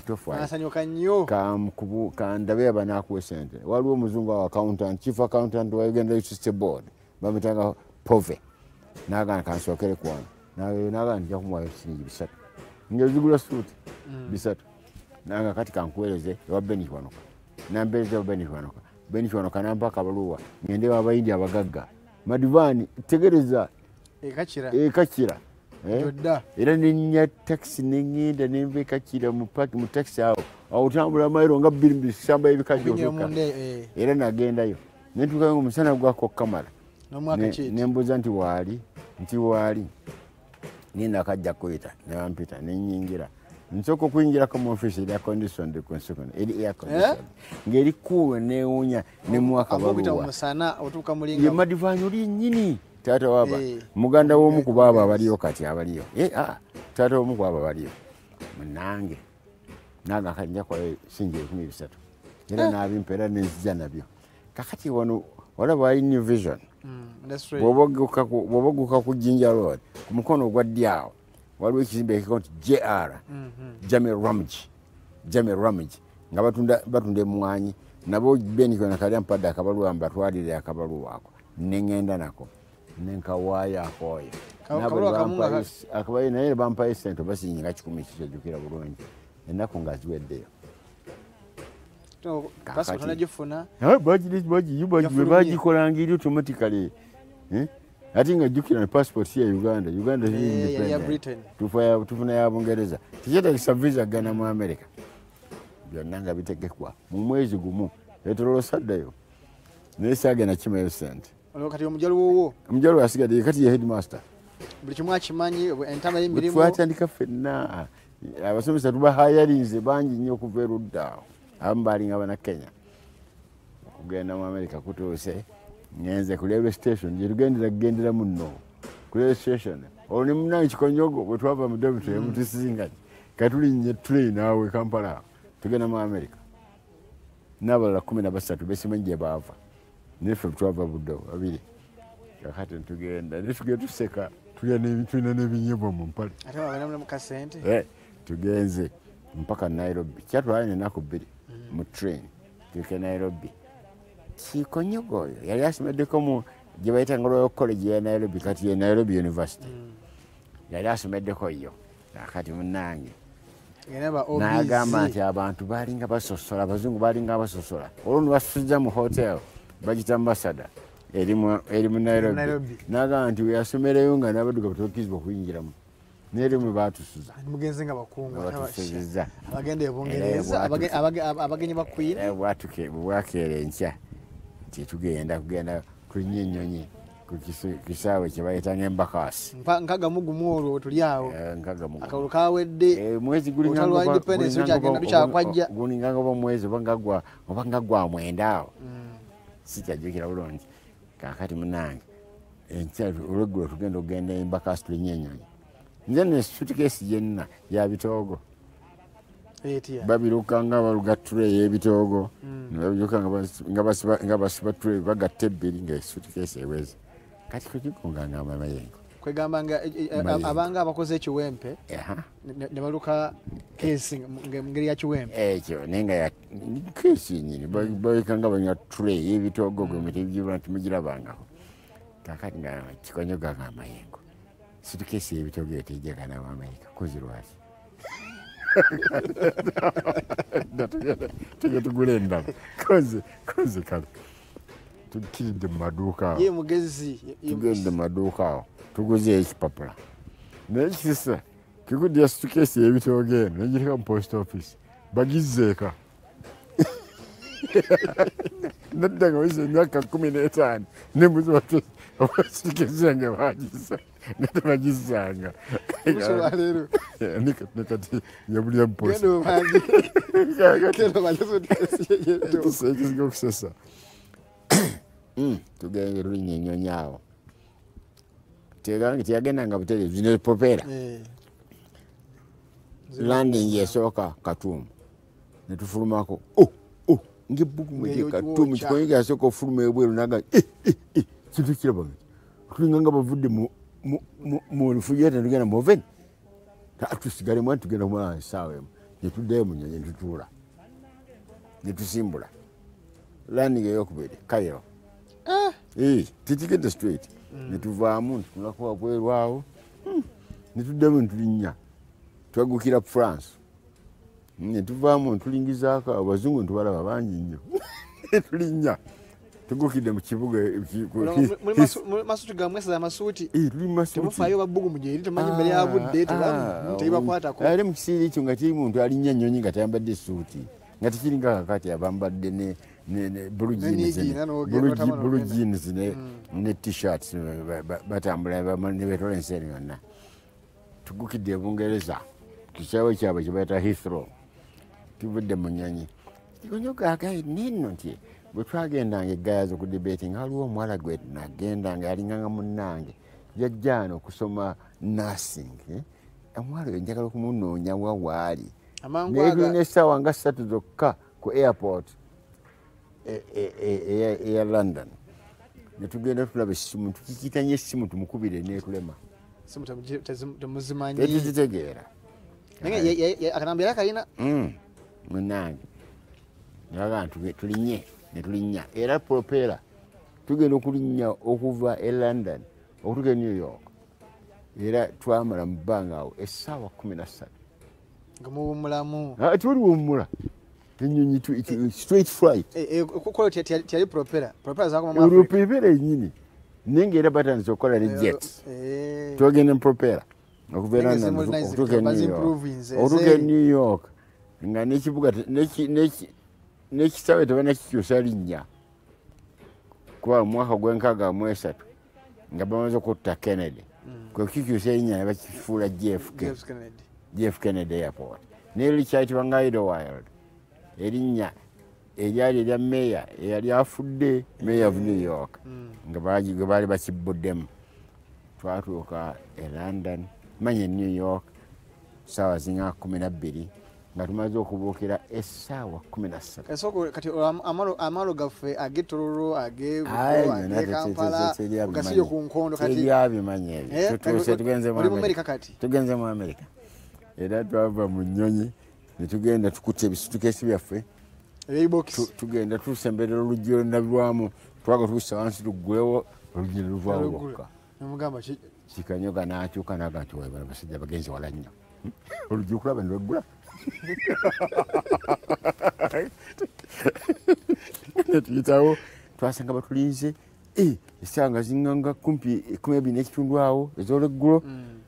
ntofakandabe aba nakuwa sente waliwo omuzungu wa accountant chief accountant wa Uganda Electricity Board bamutanga pove naga kansookere kwana naga nja kumuwayo siringi bisatu ngezigula suuti bisatu nanga kati kankuweereze ewa Benish Wanoka nambeereza wa Benish Wanoka Benish Wanoka nampa akabaluwa ngende abayindi abagagga madivani tegereza ekakira ekakira era nenya taxi nengenda nenva ekakira mu taxi awo awotambula mairo nga bbiri mbiri samba ebikajootuka era nagendayo nentuukayo nga omusana gwako kamala nembuuza nti waali nti waali nina akajja kuyita nebampita nenyingira nsooka okuyingirako mu office eri aconditioned consequent eri air condition ngeri kuwe newunya nemwaka baluwa ye madivanyi oli nyini taata waba muganda w'omu ku baaba abaliyo kati abaliyo taata w'omu ku baaba abaliyo munange naga kanja kwayo singi ebikumi bisatu era nabimpa era nenzija nabyo kakati wano walaba ali New Vision bw'oboguka ku Jinja Road ku mukono ogwa ddyawo waliwo ekizimbe ekiko nti J R Jamie Ramage Jamie Ramage nga batunda batunda emwanyi nabo Benish Wanoka kali ampadde akabaluwa mbatwalire akabaluwa ako nengenda nako nenkawaayo akooyo akabayo naye bampayo sente basinyinga kikumi kikyojjukira bulungi ennaku nga ziweddeyo bagikolangira automatically ate nga jjukira ne passport ya Uganda Uganda tufuna ya Bungereza tikyetagisa visa gana mu America byonna nga bitegekwa mu mwezi gumu etololo saddayo naye saagenda kimayo sente ono kati omujalu wowo omujalu asigadde kati ye headmaster buli kimu akimanyi entama y'emirimu twatandika ffenna abasomesa tubahayalinze bangi nnyo okuva erudda abamu balinga bana Kenya okugenda mu America kutuuse ngenze ku railway station gye tugendera kugendera munno ku railway station olwo ne munnange Kikonyogo bwe twava mu Daventry emutusinganye katulinnye train awo Kampala tugenda mu America n'abalala kumi na basatu besimanyi gye baava neffe twava buddo babiri kakati tugenda netugenda tuseka tulina n'ebinyebwa mu mpale ate babana mu kasente eh tugenze mpaka Nairobi kyatwala ennaku bbiri mu train tuke Nairobi Kikonyogo oyo yali asomeddeko mu gye bayitanga Royal College ya Nairobi kati ye Nairobi University yali asomeddeko yo kati munnange n'agamba nti abantu balinga basosola abazungu balinga basosola olwo ne basuza mu hotel bagita ambassador eri mu Nairobi n'agamba nti weyasomereyo nga n'abaddugavu tebakkizibwa okuyingiramu n'eri mwe baatusuza mugenzi nga bakungu batusuzizza abagenda e Bungereza abagenyi ba Queen bwakeera enkya nti tugenda kugenda kulinya ennyonyi ku kisaawe kye bayitanga Embakasi nkaga mugumu olwo tuli awo akalulu kawedde mwezi gulinga independence kyagenda tukyakwajja gulinganga oba omwezi oba nga gwa mwenda awo sikyajjukira bulungi kakati munange enkya olweggulo tugenda okugenda Embakasi tulinya ennyonyi nze ne suitcase yenna ya bitoogo babiruka nga baluga tray y'ebitoogo nebabiruka nga basiba tray bagatta ebbiri nga suitcase eweze kati kukikunga nga amayengo kwegamba nga abanga abakoze ekiwempe ne baluka kesi ngeri ya kiwempe ekyo naye nga kesi nyini baleka nga banya tray y'ebitoogo gwe mutebigirwa nti mugirabangako kakati nga Kikonyogo nga amayengo suitcase y'ebitoogo eyo tejjagana mu Amerika kozi lwaki tujja tugula endala koze koze kale tukiridde mu maduuka awo ye mugezi tugende mu maduuka awo tuguze ekipapula naye kisa kikuddya suitcase y'ebitoogo eno negireka mu post office bagizzeeka nadda nga wise emyaka kumi n'etaano nembuzi suitcase yange bagizza nga tebagizanga nekati yabulira muposa ekiziga okusesa tugenge tulinya ennyonyi awo teyagendanga butere zino popera landing yesooka Katuumu netufulumako ngaebbugumu Katuumu Kikonyogo yasooka ofuluma ebweru naga kintu kirabanga tulinga nga bavudde mu refrigerator tugenda mu oven tusigale mwana tugenda kumala essaawa emu netuddayo mu nnyonyi netutuula netusimbula landing eyokubiri Cairo titigedde straight netuvaamu ntutunulako wabweru awo netuddemu netulinnya twagukira France netuvaamu netulingizaako abazungu netubalaba bangi nnyo netulinnya tugukidde mu kibuga masuuti gamwesa amasuuti temufaayo babbugumu gyeri temanyi mbere ya budde tebakwatako ali mu kiseera ekyo nga teri muntu alinnya ennyonyi nga tayambadde essuuti nga tekiringa kakati abambadde ne blue jeans ne t-shirts batambula ne betola ensi eno yonna tugukidde e Bungereza kisaawe kyabwe kye bayita Heathrow tuvudde mu nnyonyi Kikonyogo agaye neno nti bwe twagendanga eggayazo ku debate nga waliwo omuwala gwe nagendanga yalinganga munnange yajjaano okusoma nursing omuwala oyo njagala okumunoonya wa waali netulina essaawa nga ssatu zokka ku airport eya London netugenda tulaba essimu tukikitanya essimu tumukubire netulema tetuzitegeera akanamba era kalina munnange naga tulinye netulinnya era propera tugenda okulinnya okuva e London okutuuka e New York era twamala mu bbanga awo essaawa kumi na ssatu nga muwummulamu tewali wummula ennyonyi straight flight tiyali propera olwo propera ennyini naye ngaera batandise okukola ne jet twagenda mu propera okuva e London okutuuka e New York nga n'ekibuga n'ekisaawe tebanakikyusa linnya kuba mwaka gw'enkaaga mu esatu nga bamaze okutta Kennedy kwe kikyusa erinnya ne bakifuula J F Kennedy Airport naye likyayitibwa nga Idlewild erinnya eryali erya meya eyali afudde meya of New York nga baali bakibbuddemu twatuuka e London manye New York saawa zinga kumi na bbiri nga tumaze okubuukira essaawa kumi na ssatu esoko kati amalo gaffe agetololo agekampala gasiyo ku nkondo kati teryabimanya ebyo tutuuse tugenze mu Amerika tugenze mu Amerika era twava mu nnyonyi ne tugenda tukutte ebisutukesi byaffe tugenda tusemberera oluggi olunabirwamu twaga tukussa wansi tuggulewo oluggi ne luvaawo lwokka kikanyoga n'akyuka naga nti waibala basajja bagenzi wala nnyo oluggi okulaba ne lweggula netuyitawo twasanga batulinze essaawa nga zinganga kumpi kumi abiri n'ekitundu awo ez'olweggulo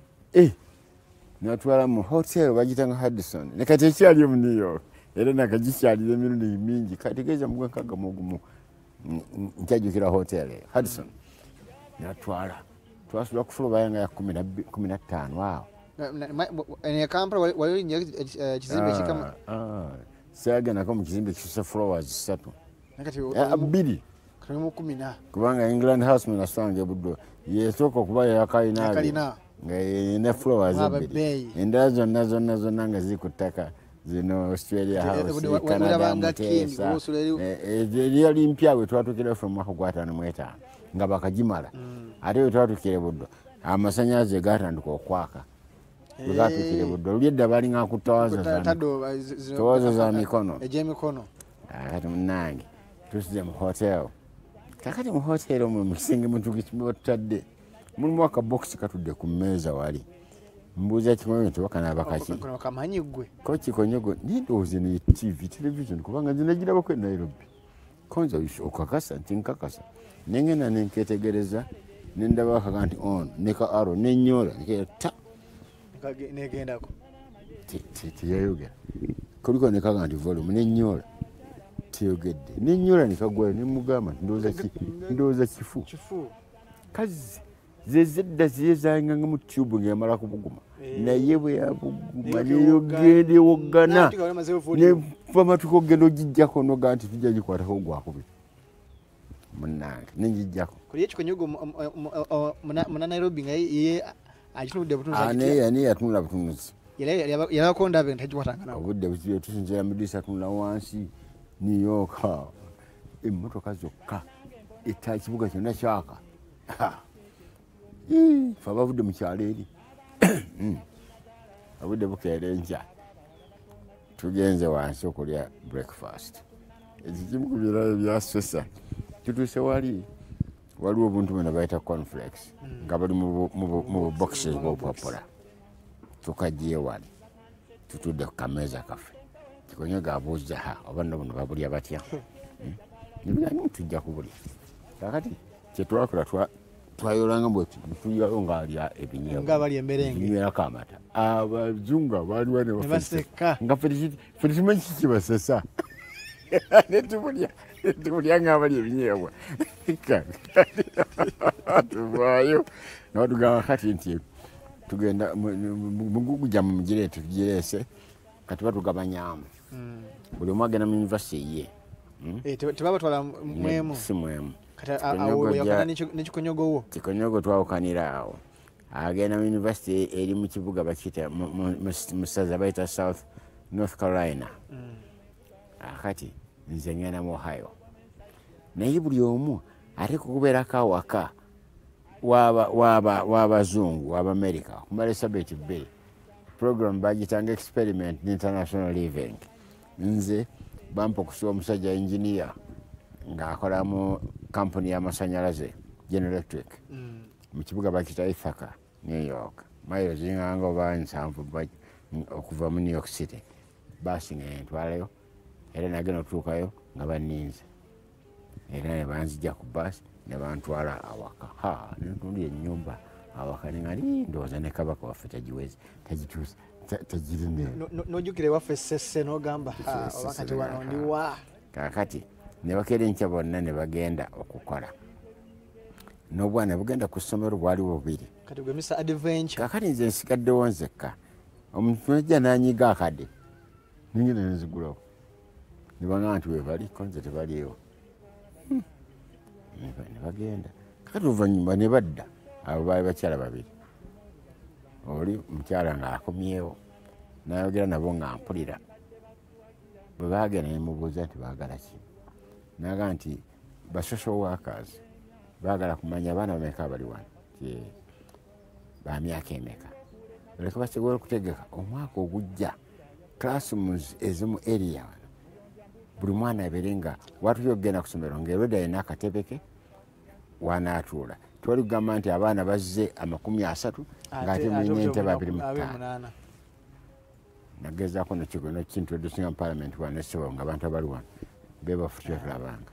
natwala mu hotel bagitanga Hudson ne kati ekyali mu New York era nakagikyalira emirundi mingi kategeeza mu gw'enkaaga mu gumu nkyajjukira hotel Hudson natwala twasula ku floor bayanga ya kumi na ttaano awo ne Kampala waliyo ekizimbe kikamu saagendako mu kizimbe kisusa flowers ssatu bbiri kubanga England House menasanga ebuddo yesooka okuba yakalina nga ne flowers ebbiri endala zonna zonna zonna nga ziri ku ttaka zino Australia House Canada Muteesa eryali mpya bwe twatuukira ffe mu mwaka gwa ataano mu etaano nga bakagimala ate bwe twatuukire buddo amasanyalaze gatandika okwaka bwe gatuukire buddo oluli edda balinga ku tawazo za mikono kati munnange tusize mu hotel kakati mu hotel omwo mu kisenge batutadde mulimu akabokisi katudde ku mmeeza wali mbuuza kikonyogo nti wakanaba kaki ko kikonyogo nindowooza ne tv television kubanga nze nagirabako e Nairobi konza okakasa nti nkakasa nengenda nenketegereza nendaba akaga nti on neka aro nenyola ta negendako teyayogera kuliko nekaga nti volume nenyola teyogedde nenyola nekagwayo nemugamba ndowooza kifu kazi zezedda ziye zayinganga mu tube ng'emala kubuguma naye bwe yabuguma neyogende woggana neva matuka ogenda ogijjako noga nti tujja gikwatako gwakubiri munnange nenjijjako kuli ekikonyogo muna Nairobi nga ye agitunudde butunuzi naye yatunula butunuzi yalakonda be ntagikwatanga nawo obudde buzibe tusinzira midisa atunula wansi New York emmotoka zokka etta ekibuga kyonna kyaka fe abavudde mu kyalo eri abudde bukeera enkya tugenze wansi okulya breakfast ekikimu ku birayo byasesa tutuuse wali waliwo obuntu bwena bayita cornflakes nga bali mu buboxes bwopapula tukajje wali tutudde ku kameeza kaffe kikonyogo abuuza ha oba nno buno babulya batya nibulani tujja kubulya kakati kyetwakola twayolanga bweti tuyalo ngaalya ebinyeerako amata abazungu abaaliwa nga feritimanyi kikibasesa netubulya netubulya nga abalya ebinyeebwa tuvaayo nabatugamba kati nti tugenda muguguja mu mugireete tugireese kati batugabanyamu buli omu agenda mu univesity ye tebabatwala mwemu si mwemu nekikonyogo wo kikonyogo twawukanira awo agenda mu univesity eri mu kibuga bakiyita mu ssaza bayita South North Carolina akati nze ngenda mu Ohio naye buli omu ate kukubeerako awaka w'abazungu w'Abamerika okumala Elizabeth Bay program bagitanga experiment international living nze bampa okusiba omusajja engineer ng'akola mu kampuni y'amasanyalaze General Electric mu kibuga bakita Ithaca New York mailo zinganga oba nsanvu okuva mu New York City basi ngentwalayo era nagenda otuukayo nga banninze era ne banzijja ku basi ne bantwala awaka ha nentundi ennyumba awaka neŋali ndowooza ne kabaka waffe tagiwezi tagituusa tagirine nojjukire waffe sesse n'ogamba obakati wano ndiwa kakati ne bakeera enkya bonna ne bagenda okukola n'obwana bugenda ku ssomero bwali bubiri kati gwe Mister Adventure kakati nze nsigaddewo nzekka omuntu najja n'anyiga akade ningenda nenzigulawo ne baŋŋamba nti webaliko nze tebaliiwo ne bagenda kakati oluvannyuma ne badda abo baali bakyala babiri oli omukyala ng'akomyewo nayogera nabo nga mpulira bwe baagenda ne mubuuza nti baagala ki naga nti ba social workers baagala kumanya abaana bameka bali wano ba myaka emeka oleka basobola okutegeka omwaka ogujja classrooms ezimu area wano buli mwana abeere nga watuyo okugenda ku ssomero ng'erweda yina akatebe ke wanaatuula twali kugamba nti abaana bazze amakumi asatu ng'ate mulina entebe abiri mu ttaano nagezaako nokintroducinga mu parliament wano essebo nga abantu abali wano bebafutywa tulabanga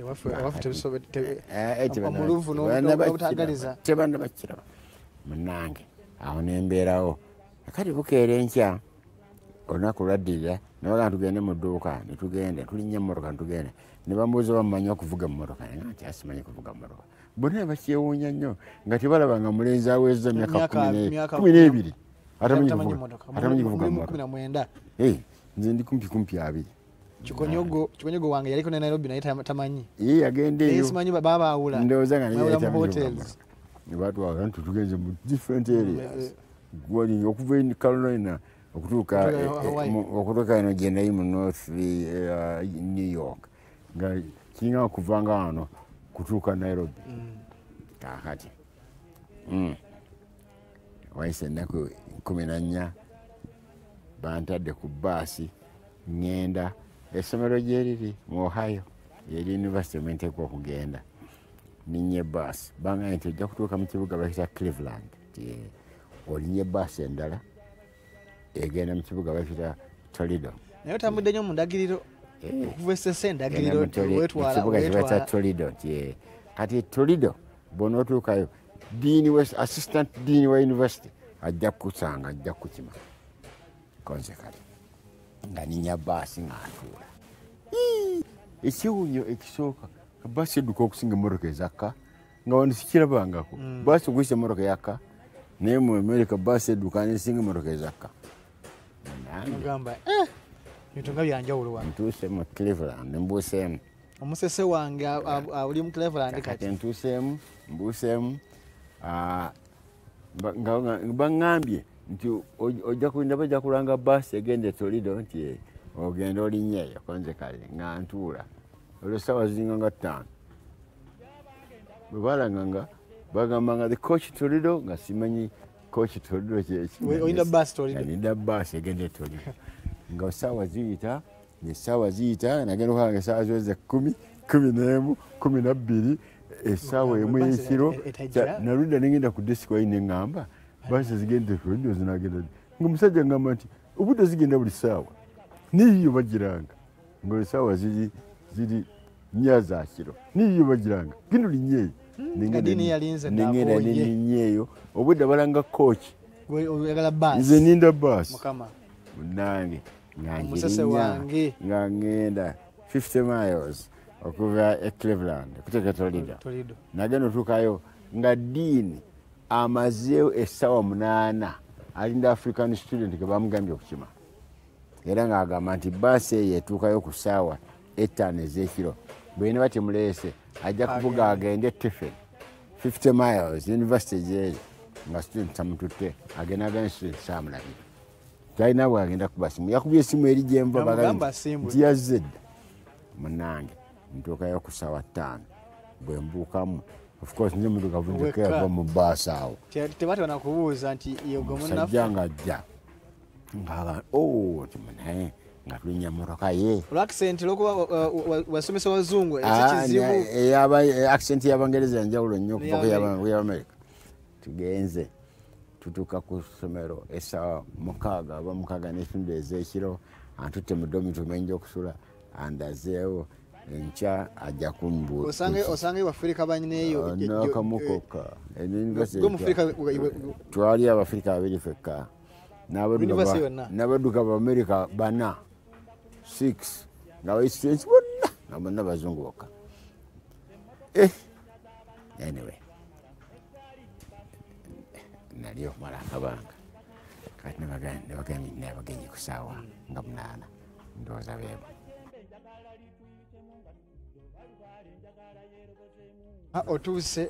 tebanda bakiraba munange awo nembeerawo akati bukeera enkya olunaku lwaddirira nebaga tugende mu dduuka netugende tulinnya emmotoka netugende ne bamubuuza bamumanyi okuvuga emmotoka nga nti asimanyi kuvuga emmotoka bonna bakyewuunya nnyo nga tebalaba nga mulenzi aweza emyaka kumi n'ebiri atamanyi kuvuga emmotoka nze ndi kumpi kumpi abiri Kikonyogo Kikonyogo wange yaliko ne Nairobi naye tamanyi. Yeye yagende yo. Simanyi baba awula. Ndowooza nga naye tamanyi. Ne batu abantu tugenze mu different areas. Gwali okuva in Carolina okutuuka okutuuka ino gye nayi mu North New York. Nga kinga kuvanga wano kutuuka Nairobi. Kakati. Mm. Waise ennaku kumi na nnya bantadde ku baasi ngenda essomero gye liri mu Ohio yeri university menteekwa okugenda ninye baasi banga nti ojja kutuuka mu kibuga bakita Cleveland olinye baasi endala egenda mu kibuga bakita Toledo naye otambudde nnyo mu ndagiriro okuva essese endagiriro wetwala kibuga kibata Toledo kati Toledo bw'onootuukayo dean west assistant dean wa university ajja kusanga ajja kukima konse kale nga ninya baasi ng'atuula ekiwunyo ekisooka baasi edduka okusinga emmotoka ezakka nga wano sikirabangako baasi okuyisa emmotoka yakka naye mu America baasi edduka nesinga emmotoka ezakka ebintu nga byanjawulo wano ntuuse mu Cleveland mbuuseemu omusese wange oli mu Cleveland kati ntuuseemu mbuuseemu baŋŋambye nti ojja kulinda bajja kulanga baasi egenda e Toledo nti ogenda olinnyeeyo konze kale nga ntuula olwo ssaawa ziringa nga ttaano bwe balanga nga bagambanga the coach Toledo nga simanyi coach Toledo kyekiyinda baasi egenda e Toledo nga ssaawa ziyita essaawa ziyita nagenda okulanga essaawa ziweze kumi kumi n'emu kumi na bbiri essaawa emu y'ekiro naludda nengenda ku desiki wayi neŋŋamba baasi zigenda Toledo zinagenda nga omusajja ngamba nti obudde zigenda buli ssaawa niyo bagiranga nga essaawa ziri ziri nnya za kiro niyo bagiranga genda olinyeeyo nengenda neninnyeeyo obudde balanga kooki nze ninda baasi munange ngangirinya nga ngenda fifty miles okuva e Cleveland kuteeka Toledo nagenda otuukayo nga diini amazeewo essaawa munaana alinda African student ke bamugambye okukima era ng'agamba nti baasi eyo etuukayo ku ssaawa ettaano ez'ekiro bwene batemuleese ajja kuvuga agende Tiffin fifty miles university gyeri nga student tamututte agenda agenda student saamulabire talina bwe agenda kuba simu yakubye esimu eri gyenva nti yazze dda munange ntuukayo ku ssaawa ttaano bwe mbuukamu of course nze mutuka vunjeko yava mu baasi awo tebatona kubuuza nti musajja ng'ajja ng'aga o timunaye nga tulinnya mmotoka ye accent lwokuba wasomesa wazungu ekikizibu accent y'abangereza yanjawulo nnyo okuva kuy'Amerika tugenze tutuuka ku ssomero essaawa mukaaga oba mukaaga n'ekitundu ez'ekiro antutte mu domi tumenja okusula andazeewo enkya ajja kumbuuza osange wafirika banyineeyo nakamukoka twali abafirika babiri fekka n'abadduka b'Amerika bana six nga baistudents bonna nga bonna bazungu bokka. Eh, anyway, nali okumala akabanga kati nebagenyi ku ssaawa nga munaana ndowooza beebo. Otuuse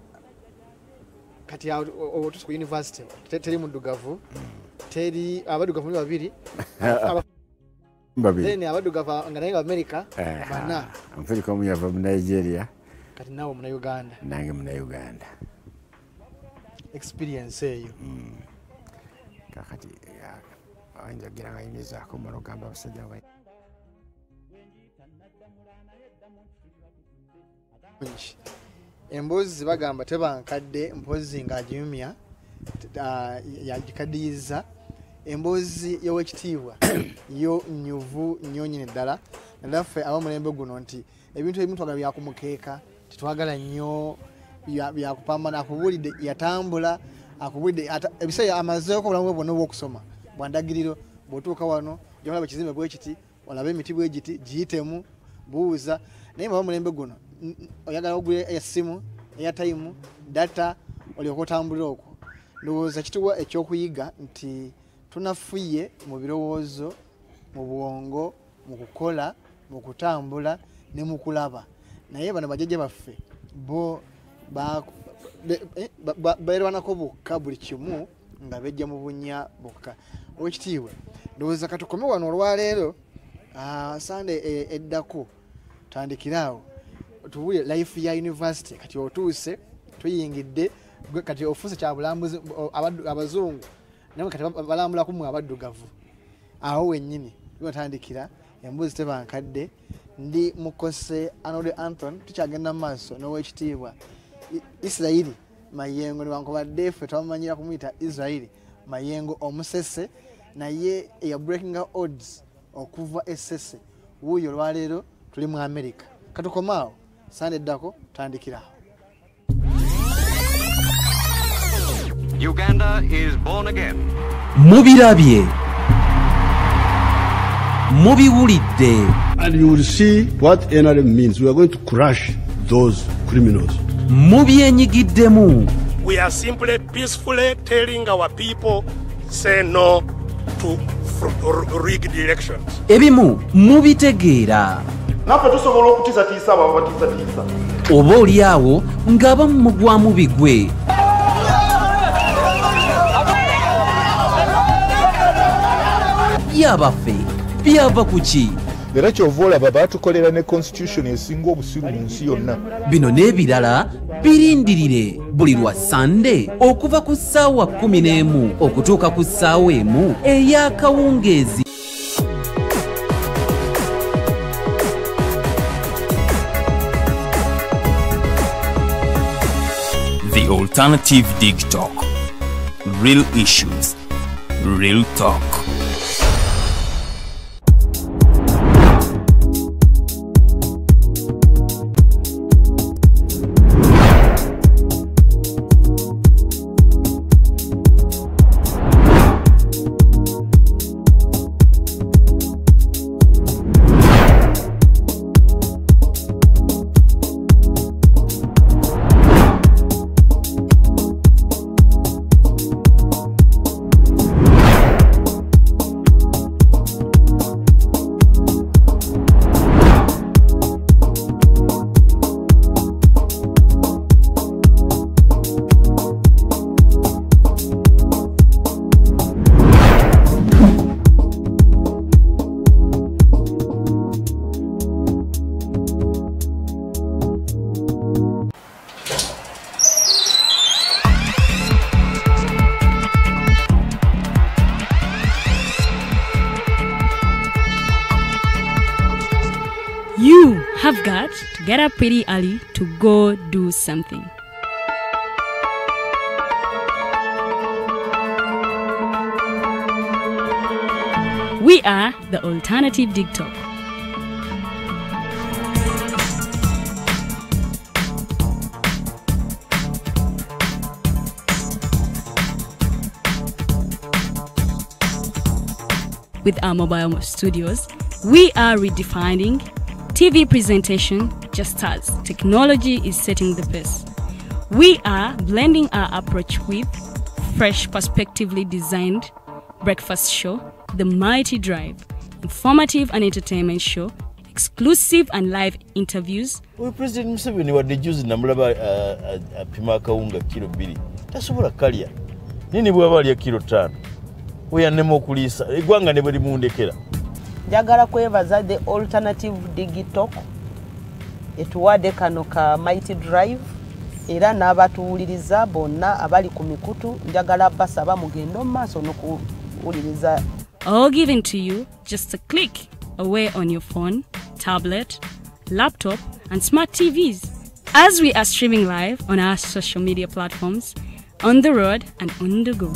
kati otuuse ku university teri muddugavu teri abaddugavu ni babiri then abaddugavu nga naye nga America bana Mufirika omu yava mu Nigeria kati naawe muna Uganda nange muna Uganda experience eyo kakati anjagira nga yimizaako mala ogamba abasajja ba embuzi bagamba tebankadde mpozi ng'aginyumya yagikaddiyiza embuzi y'owekitiibwa yo nyuvu nnyo nyini ddala naffe abamulembe guno nti ebintu ebimu twagala byakumukeeka tetwagala nnyo byakupambana akubulidde yatambula akubulidde ebiseera amazeeko obulamu bwe bwonna obw'okusoma bwandagiriro bw'otuuka wano gyolaba ekizimbe bwe kiti olaba emiti bwe giti giyitemu buuza naye abamulembe guno oyagala ogula esimu airtime data olyoka otambulira okwo ndowooza kituwa ekyokuyiga nti tunafuye mu birowoozo mu bwongo mu kukola mu kutambula ne mu kulaba naye bano bajjajja baffe bo beerwanako bokka buli kimu nga bejja mu bunya bokka owekitiibwa ndowooza katukome wano olwaleero sande eddako tandikiraawo tuwulire life ya university kati otuuse tuyingidde kati ofuuse kyabulambuzi abazungu naye kati balambulaku mwe abaddugavu awo wennyini watandikira embuzi tebankadde ndi mukose Arnold Anthony tukyagenda mu maaso n'owekitiibwa Israeli Mayengo newankubadde ffe twamumanyira kumuyita Israeli Mayengo omusese naye eya breaking odds okuva esese wuuyo olwaleero tuli mu America katukomaawo sande eddako tandikiraawo. Uganda is born again. Mubirabye. Mubiwulidde. And you will see what N R M means. We are going to crush those criminals. Mubyenyigiddemu. We are simply peacefully telling our people say no to rigged elections. Ebimu mubitegeera. Naffe tusobola okutiisatiisa abo abatiisatiisa. Oba oli awo ng'abamu mugwamu bigwe. Byabaffe byava ku ki? Era kyova olaba baatukolera ne constitution esinga obusiru mu nsi yonna. Bino n'ebirala birindirire buli lwa Sande okuva ku ssaawa kkumi n'emu okutuuka ku ssaawa emu ey'akawungeezi. The Alternative Dig Talk. Real issues, real talk. You have got to get up pretty early to go do something. We are the Alternative Dig Talk. With our mobile studios, we are redefining T V presentation just starts. Technology is setting the pace. We are blending our approach with fresh, perspectively designed breakfast show, The Mighty Drive, informative and entertainment show, exclusive and live interviews. We President Museveni wadde juzi namulaba apima akawunga kilo bbiri tasobola kalya nini bw'aba alya kilo ttaano weyannema okuliisa eggwanga ne bwe limundekera. Njagala kwebaza the alternative digital etuwadde kano ka Mighty Drive era n'abatuwuliriza bonna abali ku mikutu njagala basaba mugende mu maaso n'okuwuliriza. All given to you just a click away on your phone, tablet, laptop, and smart T Vs. As we are streaming live on our social media platforms, on the road and on the go.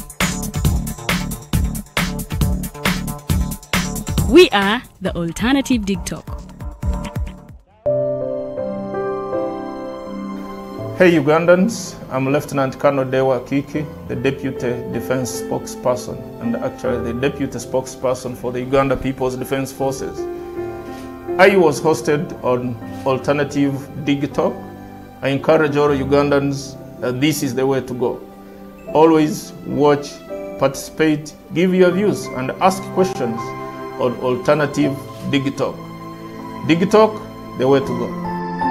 We are the Alternative DigTalk. Hey Ugandans, I'm Lieutenant Colonel Dewa Kiki, the Deputy Defense Spokesperson and actually the Deputy Spokesperson for the Uganda People's Defense Forces. I was hosted on Alternative DigTalk. I encourage all Ugandans that this is the way to go. Always watch, participate, give your views and ask questions on Alternative DigTalk. DigTalk, the way to go.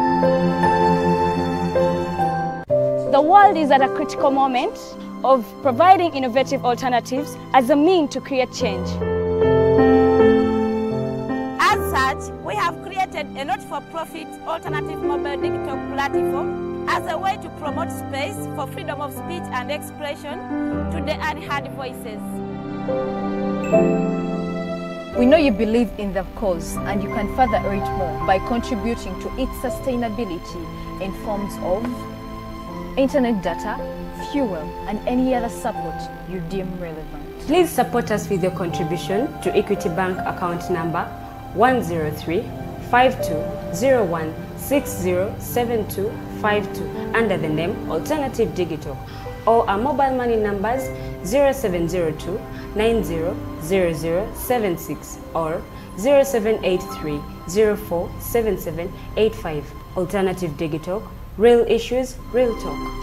The world is at a critical moment of providing innovative alternatives as a means to create change. As such, we have created a not-for-profit alternative mobile digital platform as a way to promote space for freedom of speech and expression to the unheard voices. We know you believe in the cause and you can further it more by contributing to its sustainability in forms of internet data, fuel, and any other support you deem relevant. Please support us with your contribution to Equity Bank account number one zero three, five two zero one, six zero seven two five two under the name Alternative Digital, or our mobile money numbers zero seven zero two, nine zero zero zero seven six or zero seven eight three, zero four seven seven eight five. Alternative Digital. Real issues, real talk.